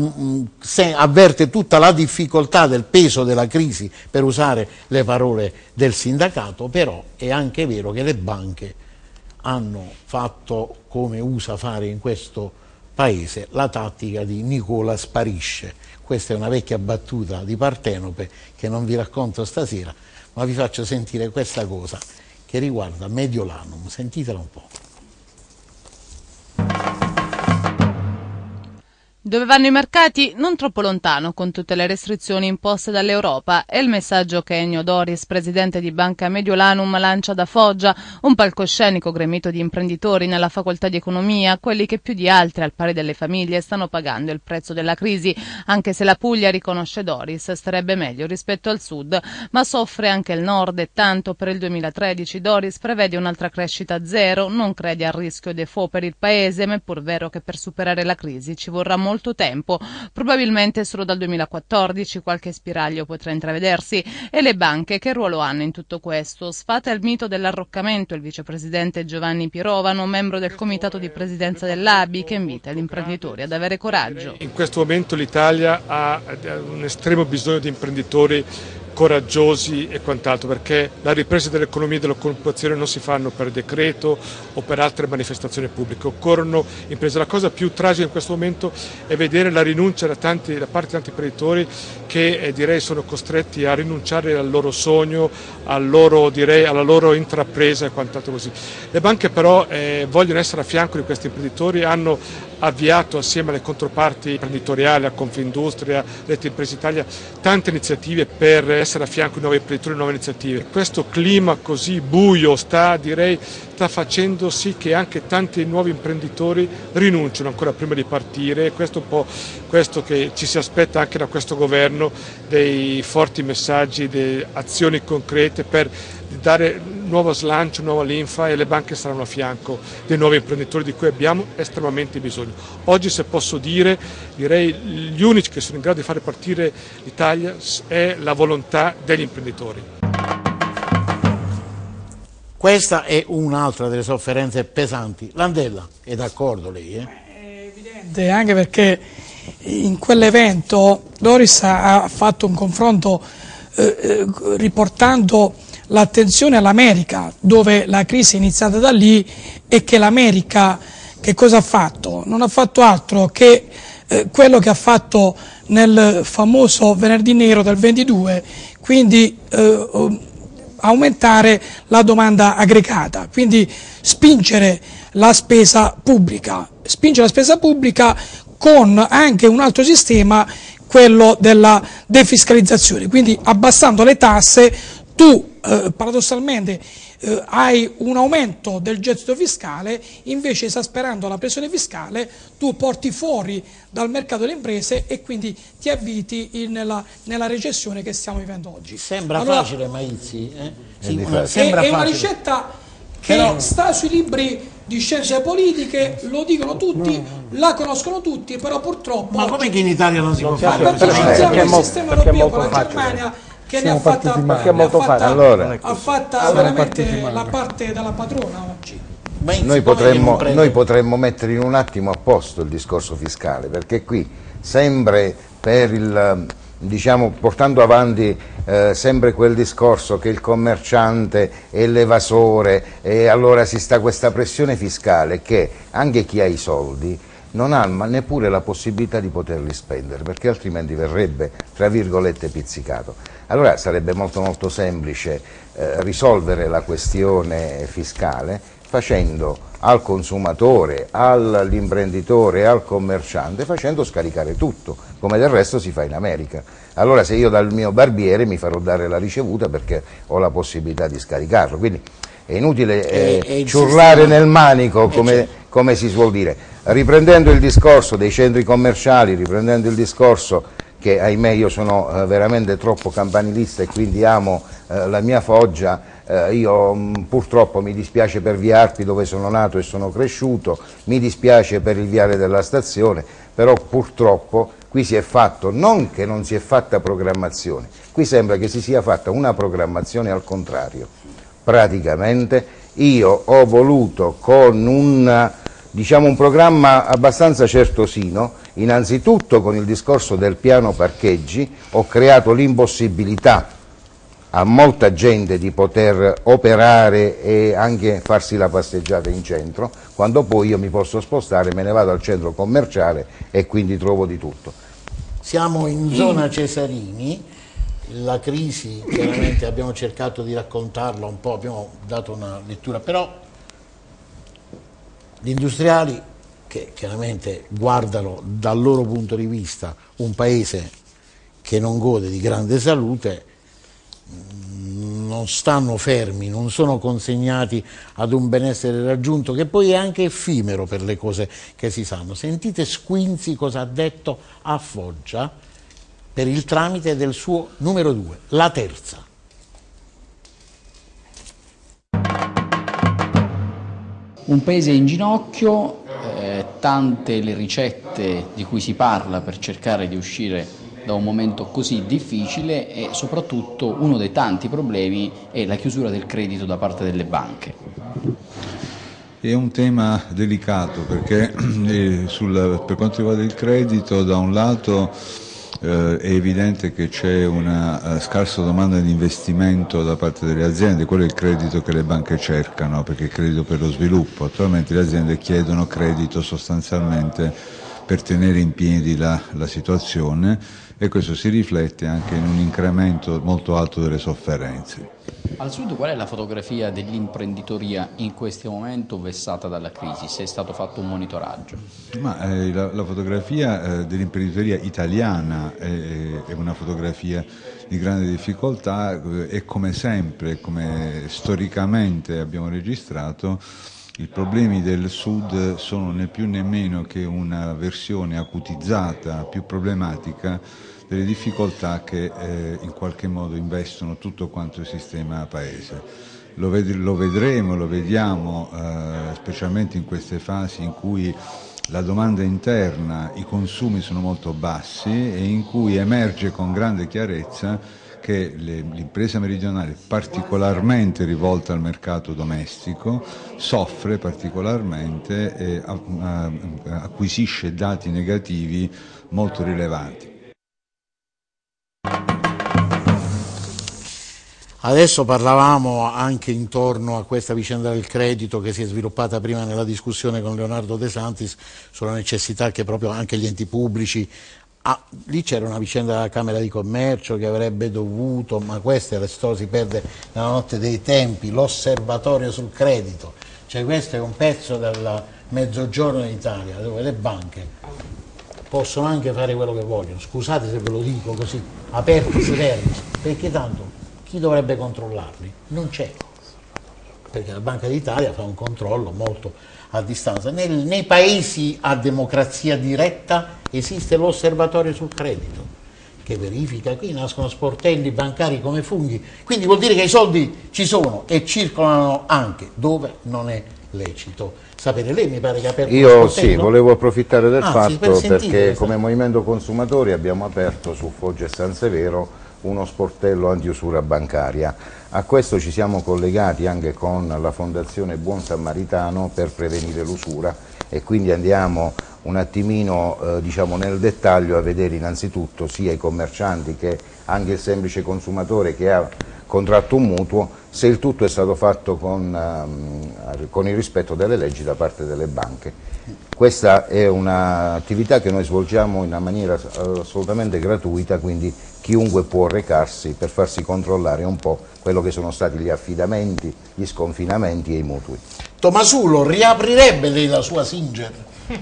avverte tutta la difficoltà del peso della crisi, per usare le parole del sindacato. Però è anche vero che le banche hanno fatto, come usa fare in questo paese, la tattica di Nicola sparisce. Questa è una vecchia battuta di Partenope che non vi racconto stasera, ma vi faccio sentire questa cosa che riguarda Mediolanum. Sentitela un po'. Dove vanno i mercati? Non troppo lontano, con tutte le restrizioni imposte dall'Europa. È il messaggio che Ennio Doris, presidente di Banca Mediolanum, lancia da Foggia, un palcoscenico gremito di imprenditori nella facoltà di economia, quelli che più di altri, al pari delle famiglie, stanno pagando il prezzo della crisi, anche se la Puglia, riconosce Doris, starebbe meglio rispetto al sud, ma soffre anche il nord e tanto. Per il duemilatredici Doris prevede un'altra crescita zero, non crede al rischio default per il paese, ma è pur vero che per superare la crisi ci vorrà molto molto tempo, probabilmente solo dal duemilaquattordici qualche spiraglio potrà intravedersi. E le banche che ruolo hanno in tutto questo? Sfata il mito dell'arroccamento il vicepresidente Giovanni Pirovano, membro del comitato di presidenza dell'A B I, che invita gli imprenditori ad avere coraggio. In questo momento l'Italia ha un estremo bisogno di imprenditori coraggiosi e quant'altro, perché la ripresa dell'economia e dell'occupazione non si fanno per decreto o per altre manifestazioni pubbliche, occorrono imprese. La cosa più tragica in questo momento è vedere la rinuncia da, tanti, da parte di tanti imprenditori che eh, direi sono costretti a rinunciare al loro sogno, al loro, direi, alla loro intrapresa e quant'altro così. Le banche però eh, vogliono essere a fianco di questi imprenditori, hanno avviato assieme alle controparti imprenditoriali, a Confindustria, Rete Imprese Italia, tante iniziative per essere a fianco di nuovi imprenditori e nuove iniziative. Questo clima così buio sta, direi, sta facendo sì che anche tanti nuovi imprenditori rinunciano ancora prima di partire, e questo è un po' questo che ci si aspetta anche da questo governo, dei forti messaggi, delle azioni concrete per dare nuovo slancio, nuova linfa, e le banche saranno a fianco dei nuovi imprenditori di cui abbiamo estremamente bisogno. Oggi, se posso dire, direi gli unici che sono in grado di fare partire l'Italia è la volontà degli imprenditori. Questa è un'altra delle sofferenze pesanti. Landella, è d'accordo lei? Eh? È evidente, anche perché in quell'evento Doris ha fatto un confronto eh, riportando l'attenzione all'America, dove la crisi è iniziata da lì, e che l'America che cosa ha fatto? Non ha fatto altro che eh, quello che ha fatto nel famoso venerdì nero del ventidue, quindi eh, aumentare la domanda aggregata, quindi spingere la spesa pubblica, spingere la spesa pubblica con anche un altro sistema, quello della defiscalizzazione, quindi abbassando le tasse tu eh, paradossalmente eh, hai un aumento del gettito fiscale, invece esasperando la pressione fiscale tu porti fuori dal mercato delle imprese e quindi ti avviti in, nella, nella recessione che stiamo vivendo oggi. Sembra allora, facile, Maizzi. Eh? Sì, una, sembra è, è una ricetta che Però... sta sui libri di scienze politiche, lo dicono tutti, no. la conoscono tutti, però purtroppo... Ma come che in Italia non si può fare? Ma pensiamo al sistema europeo con la Germania, che ne ha fatta, ne ha fatta, allora, ha fatta allora veramente la parte della padrona oggi. Noi potremmo, noi potremmo mettere in un attimo a posto il discorso fiscale, perché qui sempre per il, diciamo, portando avanti eh, sempre quel discorso che il commerciante è l'evasore, e allora si sta questa pressione fiscale che anche chi ha i soldi non ha neppure la possibilità di poterli spendere, perché altrimenti verrebbe, tra virgolette, pizzicato. Allora sarebbe molto molto semplice eh, risolvere la questione fiscale facendo al consumatore, all'imprenditore, al commerciante, facendo scaricare tutto, come del resto si fa in America. Allora se io dal mio barbiere mi farò dare la ricevuta perché ho la possibilità di scaricarlo, quindi è inutile eh, e, e ciurlare nel manico, come, come si suol dire. Riprendendo il discorso dei centri commerciali, riprendendo il discorso che ahimè io sono eh, veramente troppo campanilista e quindi amo eh, la mia Foggia, eh, io mh, purtroppo mi dispiace per Via Arpi dove sono nato e sono cresciuto, mi dispiace per il viale della stazione, però purtroppo qui si è fatto, non che non si è fatta programmazione, qui sembra che si sia fatta una programmazione al contrario. Praticamente io ho voluto con un, diciamo, un programma abbastanza certosino, innanzitutto con il discorso del piano parcheggi, ho creato l'impossibilità a molta gente di poter operare e anche farsi la passeggiata in centro, quando poi io mi posso spostare, me ne vado al centro commerciale e quindi trovo di tutto. Siamo in zona Cesarini, la crisi chiaramente abbiamo cercato di raccontarla un po', abbiamo dato una lettura, però gli industriali che chiaramente guardano dal loro punto di vista un paese che non gode di grande salute, non stanno fermi, non sono consegnati ad un benessere raggiunto, che poi è anche effimero per le cose che si sanno. Sentite Squinzi cosa ha detto a Foggia per il tramite del suo numero due, La Terza. Un paese in ginocchio, eh, tante le ricette di cui si parla per cercare di uscire da un momento così difficile, e soprattutto uno dei tanti problemi è la chiusura del credito da parte delle banche. È un tema delicato perché eh, sul, per quanto riguarda il credito, da un lato eh, è evidente che c'è una uh, scarsa domanda di investimento da parte delle aziende. Quello è il credito che le banche cercano, perché è il credito per lo sviluppo. Attualmente le aziende chiedono credito sostanzialmente per tenere in piedi la, la situazione, e questo si riflette anche in un incremento molto alto delle sofferenze. Al sud qual è la fotografia dell'imprenditoria in questo momento vessata dalla crisi, se è stato fatto un monitoraggio? Ma, eh, la, la fotografia eh, dell'imprenditoria italiana è, è una fotografia di grande difficoltà eh, e come sempre, come storicamente abbiamo registrato, i problemi del Sud sono né più né meno che una versione acutizzata, più problematica, delle difficoltà che eh, in qualche modo investono tutto quanto il sistema paese. Lo, ved lo vedremo, lo vediamo eh, specialmente in queste fasi in cui la domanda interna, i consumi sono molto bassi e in cui emerge con grande chiarezza che l'impresa meridionale, particolarmente rivolta al mercato domestico, soffre particolarmente e acquisisce dati negativi molto rilevanti. Adesso parlavamo anche intorno a questa vicenda del credito che si è sviluppata prima nella discussione con Leonardo De Santis sulla necessità che proprio anche gli enti pubblici. Ah, lì c'era una vicenda della Camera di Commercio che avrebbe dovuto, ma questa restò, si perde nella notte dei tempi, l'osservatorio sul credito. Cioè questo è un pezzo del mezzogiorno in Italia dove le banche possono anche fare quello che vogliono, scusate se ve lo dico così, aperti sereni, perché tanto chi dovrebbe controllarli? Non c'è, perché la Banca d'Italia fa un controllo molto a distanza. Nel, nei paesi a democrazia diretta esiste l'osservatorio sul credito che verifica, qui nascono sportelli bancari come funghi, quindi vuol dire che i soldi ci sono e circolano anche dove non è lecito sapere. Lei mi pare che ha aperto Io uno sportello? Sì, volevo approfittare del ah, fatto sì, per perché come Movimento Consumatori abbiamo aperto su Foggia e San Severo uno sportello antiusura bancaria. A questo ci siamo collegati anche con la Fondazione Buon Samaritano per prevenire l'usura e quindi andiamo un attimino eh, diciamo nel dettaglio a vedere innanzitutto sia i commercianti che anche il semplice consumatore che ha contratto un mutuo, se il tutto è stato fatto con, um, con il rispetto delle leggi da parte delle banche. Questa è un'attività che noi svolgiamo in una maniera assolutamente gratuita, quindi chiunque può recarsi per farsi controllare un po' quello che sono stati gli affidamenti, gli sconfinamenti e i mutui. Tomasulo, riaprirebbe lei la sua Singer?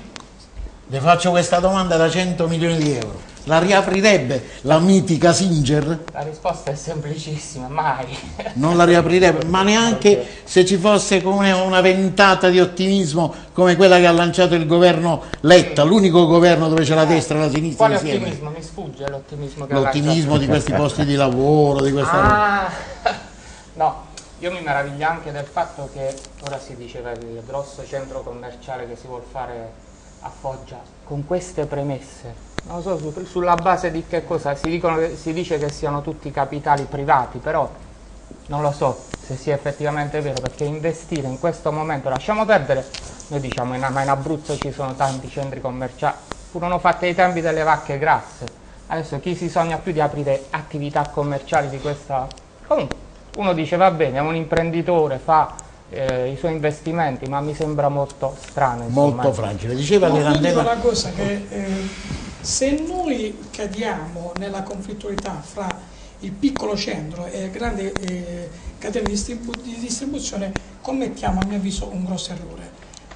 Le faccio questa domanda da cento milioni di euro. La riaprirebbe la mitica Singer? La risposta è semplicissima, mai. Non la riaprirebbe, ma neanche se ci fosse come una ventata di ottimismo come quella che ha lanciato il governo Letta, l'unico governo dove c'è la destra e la sinistra Quale insieme. ottimismo? Mi sfugge l'ottimismo che L'ottimismo di questi posti di lavoro, di questa... Ah, no, io mi meraviglio anche del fatto che ora si diceva il grosso centro commerciale che si vuol fare a Foggia, con queste premesse. Non so su, sulla base di che cosa, si, dicono, si dice che siano tutti capitali privati, però non lo so se sia effettivamente vero, perché investire in questo momento, lasciamo perdere, noi diciamo in, ma in Abruzzo ci sono tanti centri commerciali, furono fatti ai tempi delle vacche grasse, adesso chi si sogna più di aprire attività commerciali di questa... Comunque uno dice va bene, è un imprenditore, fa eh, i suoi investimenti, ma mi sembra molto strano. Insomma. Molto fragile, diceva no, Lerandella... una cosa che... Eh, se noi cadiamo nella conflittualità fra il piccolo centro e le grandi eh, catene di, distribu di distribuzione, commettiamo a mio avviso un grosso errore.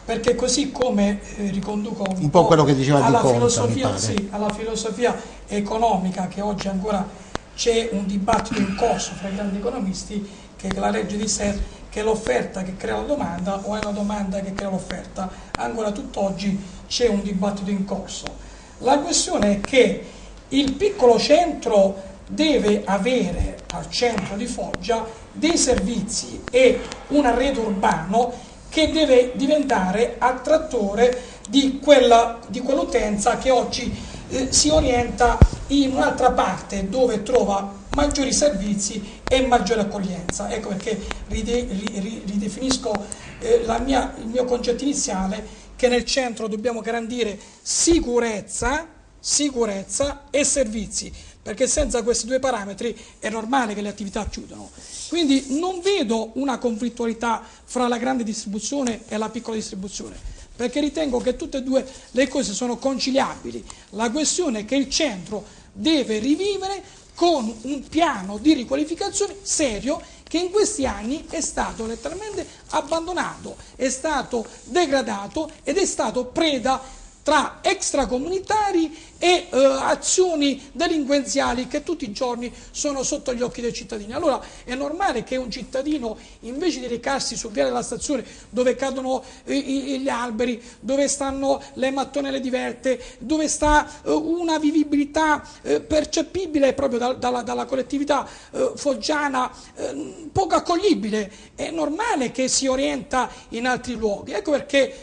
perché così come eh, riconduco un, un po' quello che diceva alla, Di Conta, filosofia, sì, alla filosofia economica, che oggi ancora c'è un dibattito in corso fra i grandi economisti, che la legge di sé, che è l'offerta che crea la domanda o è la domanda che crea l'offerta. Ancora tutt'oggi c'è un dibattito in corso. La questione è che il piccolo centro deve avere al centro di Foggia dei servizi e un arredo urbano che deve diventare attrattore di quella, di quell'utenza che oggi eh, si orienta in un'altra parte dove trova maggiori servizi e maggiore accoglienza. Ecco perché ride, ridefinisco eh, la mia, il mio concetto iniziale, che nel centro dobbiamo garantire sicurezza, sicurezza e servizi, perché senza questi due parametri è normale che le attività chiudano. Quindi non vedo una conflittualità fra la grande distribuzione e la piccola distribuzione, perché ritengo che tutte e due le cose sono conciliabili. La questione è che il centro deve rivivere con un piano di riqualificazione serio che in questi anni è stato letteralmente abbandonato, è stato degradato ed è stato preda tra extracomunitari e eh, azioni delinquenziali che tutti i giorni sono sotto gli occhi dei cittadini. Allora è normale che un cittadino, invece di recarsi sul viale della stazione dove cadono eh, gli alberi, dove stanno le mattonelle diverte, dove sta eh, una vivibilità eh, percepibile proprio da, dalla, dalla collettività eh, foggiana, eh, poco accoglibile, è normale che si orienta in altri luoghi. Ecco perché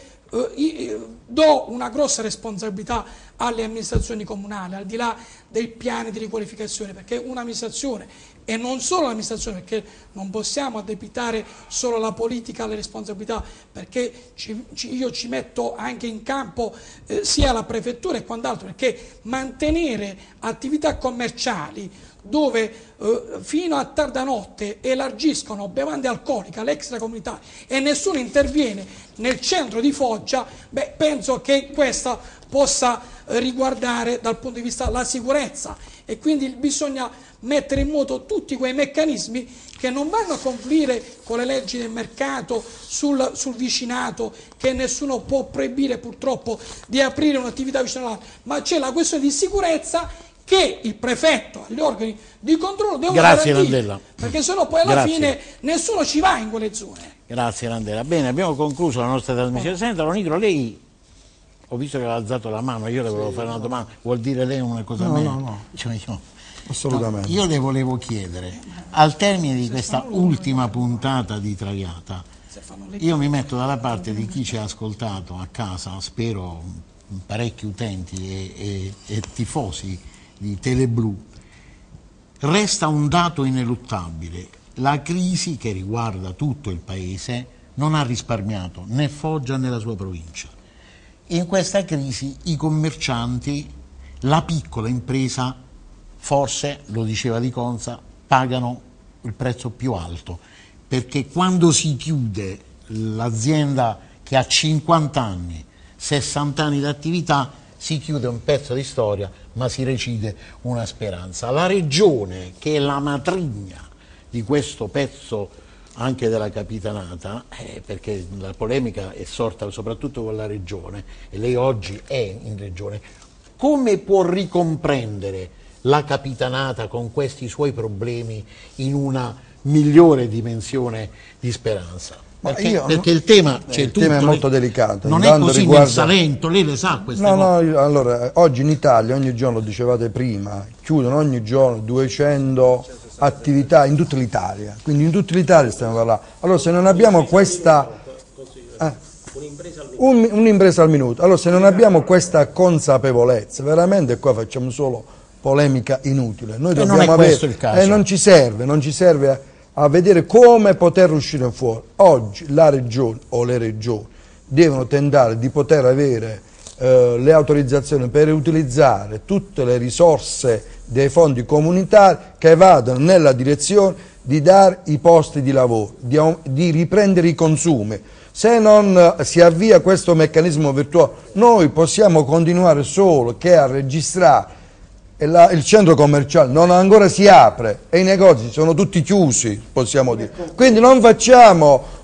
Uh, do una grossa responsabilità alle amministrazioni comunali, al di là dei piani di riqualificazione, perché un'amministrazione, e non solo l'amministrazione, perché non possiamo addebitare solo la politica alle responsabilità, perché ci, ci, io ci metto anche in campo eh, sia la prefettura e quant'altro, perché mantenere attività commerciali dove eh, fino a tarda notte elargiscono bevande alcoliche all'extracomunitario e nessuno interviene nel centro di Foggia, beh, penso che questa possa eh, riguardare dal punto di vista la sicurezza, e quindi bisogna mettere in moto tutti quei meccanismi che non vanno a confluire con le leggi del mercato sul, sul vicinato, che nessuno può proibire purtroppo di aprire un'attività vicino all'altra, ma c'è la questione di sicurezza che il prefetto e gli organi di controllo devono Grazie, garantire, Landella. perché sennò poi alla Grazie. fine nessuno ci va in quelle zone. Grazie Landella. Bene, abbiamo concluso la nostra trasmissione. Senta, Lonigro, lei, ho visto che ha alzato la mano, io le volevo Sì, fare una no. domanda, vuol dire lei una cosa No, a me? no, no. Cioè, io- Assolutamente. No, io le volevo chiedere, al termine di questa ultima puntata di Traviata, io mi metto dalla parte di chi ci ha ascoltato a casa, spero parecchi utenti e, e, e tifosi di Teleblu. Resta un dato ineluttabile: la crisi che riguarda tutto il paese non ha risparmiato né Foggia né la sua provincia. In questa crisi i commercianti, la piccola impresa, forse, lo diceva Di Conza, pagano il prezzo più alto, perché quando si chiude l'azienda che ha cinquanta anni, sessanta anni di attività, si chiude un pezzo di storia, ma si recide una speranza. La regione, che è la matrigna di questo pezzo anche della capitanata, eh, perché la polemica è sorta soprattutto con la regione, e lei oggi è in regione, come può ricomprendere la capitanata con questi suoi problemi in una migliore dimensione di speranza? Perché, io, perché il tema, eh, c'è il tutto, tema è molto delicato. non Intanto è così riguarda... nel Salento, lei le sa queste no, cose. No, io, allora, oggi in Italia, ogni giorno, lo dicevate prima, chiudono ogni giorno duecento attività in tutta l'Italia, quindi in tutta l'Italia stiamo parlando. Allora se non abbiamo questa... Eh, un, un'impresa al minuto, allora se non abbiamo questa consapevolezza, veramente qua facciamo solo polemica inutile. Noi E dobbiamo non è avere, questo il caso. E non ci serve, non ci serve a, a vedere come poter uscire fuori. Oggi la regione o le regioni devono tentare di poter avere eh, le autorizzazioni per utilizzare tutte le risorse dei fondi comunitari che vadano nella direzione di dare i posti di lavoro, di, di riprendere i consumi. Se non si avvia questo meccanismo virtuoso, noi possiamo continuare solo che a registrare. E la, il centro commerciale non ancora si apre e i negozi sono tutti chiusi, possiamo dire. Quindi non facciamo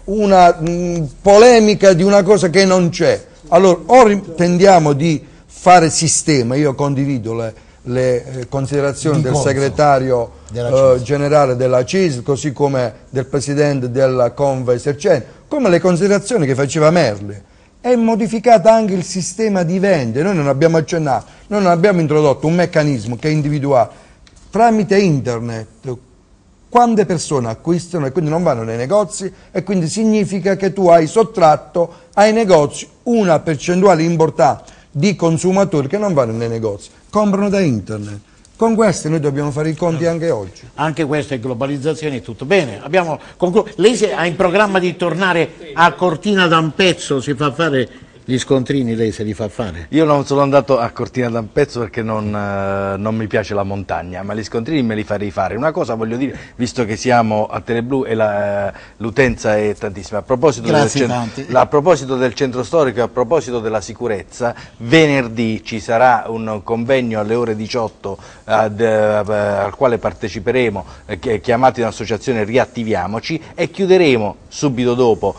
una mh, polemica di una cosa che non c'è. Allora, o tendiamo di fare sistema, io condivido le, le eh, considerazioni del segretario eh, generale della C I S, così come del presidente della Confesercenti, come le considerazioni che faceva Merli. È modificata anche il sistema di vendita. Noi non abbiamo accennato, noi non abbiamo introdotto un meccanismo che individua tramite internet quante persone acquistano e quindi non vanno nei negozi, e quindi significa che tu hai sottratto ai negozi una percentuale importante di consumatori che non vanno nei negozi, comprano da internet. Con questo noi dobbiamo fare i conti anche oggi. Anche questa è globalizzazione, è tutto bene. Abbiamo conclu- Lei ha in programma di tornare a Cortina d'Ampezzo, si fa fare gli scontrini, lei se li fa fare? Io non sono andato a Cortina d'Ampezzo perché non, eh, non mi piace la montagna, ma gli scontrini me li farei fare. Una cosa voglio dire, visto che siamo a Teleblu e la, l'utenza è tantissima, a proposito, del, cent- a proposito del centro storico e a proposito della sicurezza, venerdì ci sarà un convegno alle ore diciotto ad, eh, al quale parteciperemo, eh, chiamati dall'associazione Riattiviamoci, e chiuderemo subito dopo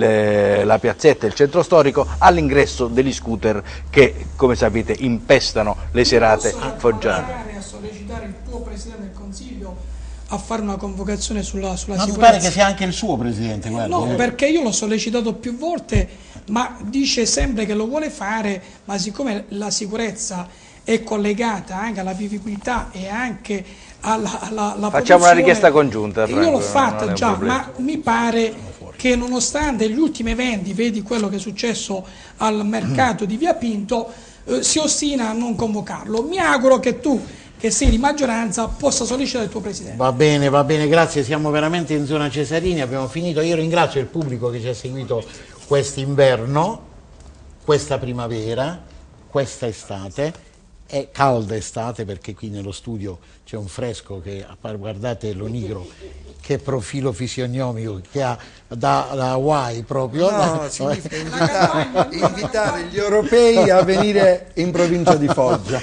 il, la piazzetta e il centro storico all'ingresso ingresso degli scooter che, come sapete, impestano le serate foggiane. A sollecitare il tuo Presidente del Consiglio a fare una convocazione sulla, sulla Ma sicurezza. mi pare che sia anche il suo Presidente, guarda. No, perché io l'ho sollecitato più volte, ma dice sempre che lo vuole fare, ma siccome la sicurezza è collegata anche alla vivibilità e anche alla, alla, alla facciamo una richiesta congiunta, Franco, io l'ho fatta già, problema. ma mi pare che nonostante gli ultimi eventi, vedi quello che è successo al mercato di Via Pinto, eh, si ostina a non convocarlo. Mi auguro che tu, che sei di maggioranza, possa sollecitare il tuo Presidente. Va bene, va bene, grazie, siamo veramente in zona Cesarini, abbiamo finito. Io ringrazio il pubblico che ci ha seguito quest'inverno, questa primavera, questa estate. È calda estate perché qui nello studio c'è un fresco che, guardate lo nigro, che profilo fisionomico che ha da, da Hawaii proprio. No, significa invitare, invitare gli europei a venire in provincia di Foggia.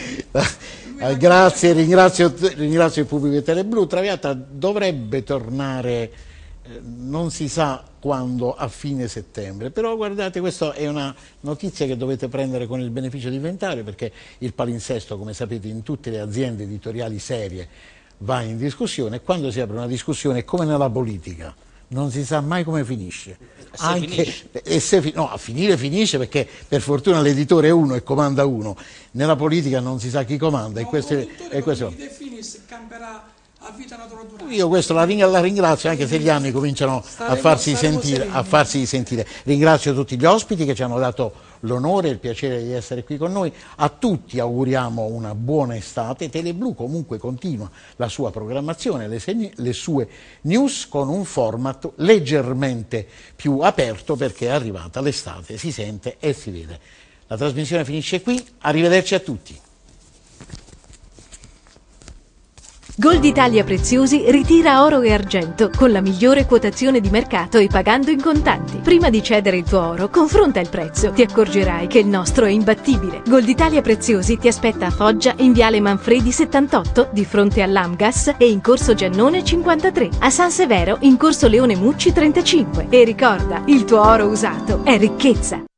Eh, grazie, ringrazio, ringrazio il pubblico di Teleblu. Traviata dovrebbe tornare, eh, non si sa quando, a fine settembre, però guardate, questa è una notizia che dovete prendere con il beneficio di inventario, perché il palinsesto, come sapete, in tutte le aziende editoriali serie va in discussione, e quando si apre una discussione, come nella politica, non si sa mai come finisce. Se Anche, finisce. E se, no, a finire finisce, perché per fortuna l'editore è uno e comanda uno. Nella politica non si sa chi comanda, no, e questo è, e questo. De Finis camperà a vita naturale. Io questo la, ring- la ringrazio, anche se gli anni cominciano Staremo, a, farsi staremo sentire, sereni. a farsi sentire. Ringrazio tutti gli ospiti che ci hanno dato l'onore e il piacere di essere qui con noi. A tutti auguriamo una buona estate. Teleblu comunque continua la sua programmazione, le, segni- le sue news con un format leggermente più aperto, perché è arrivata l'estate, si sente e si vede. La trasmissione finisce qui, arrivederci a tutti. Gold Italia Preziosi ritira oro e argento con la migliore quotazione di mercato e pagando in contanti. Prima di cedere il tuo oro, confronta il prezzo. Ti accorgerai che il nostro è imbattibile. Gold Italia Preziosi ti aspetta a Foggia in Viale Manfredi settantotto, di fronte all'Amgas, e in Corso Giannone cinquantatré, a San Severo in Corso Leone Mucci trentacinque. E ricorda, il tuo oro usato è ricchezza.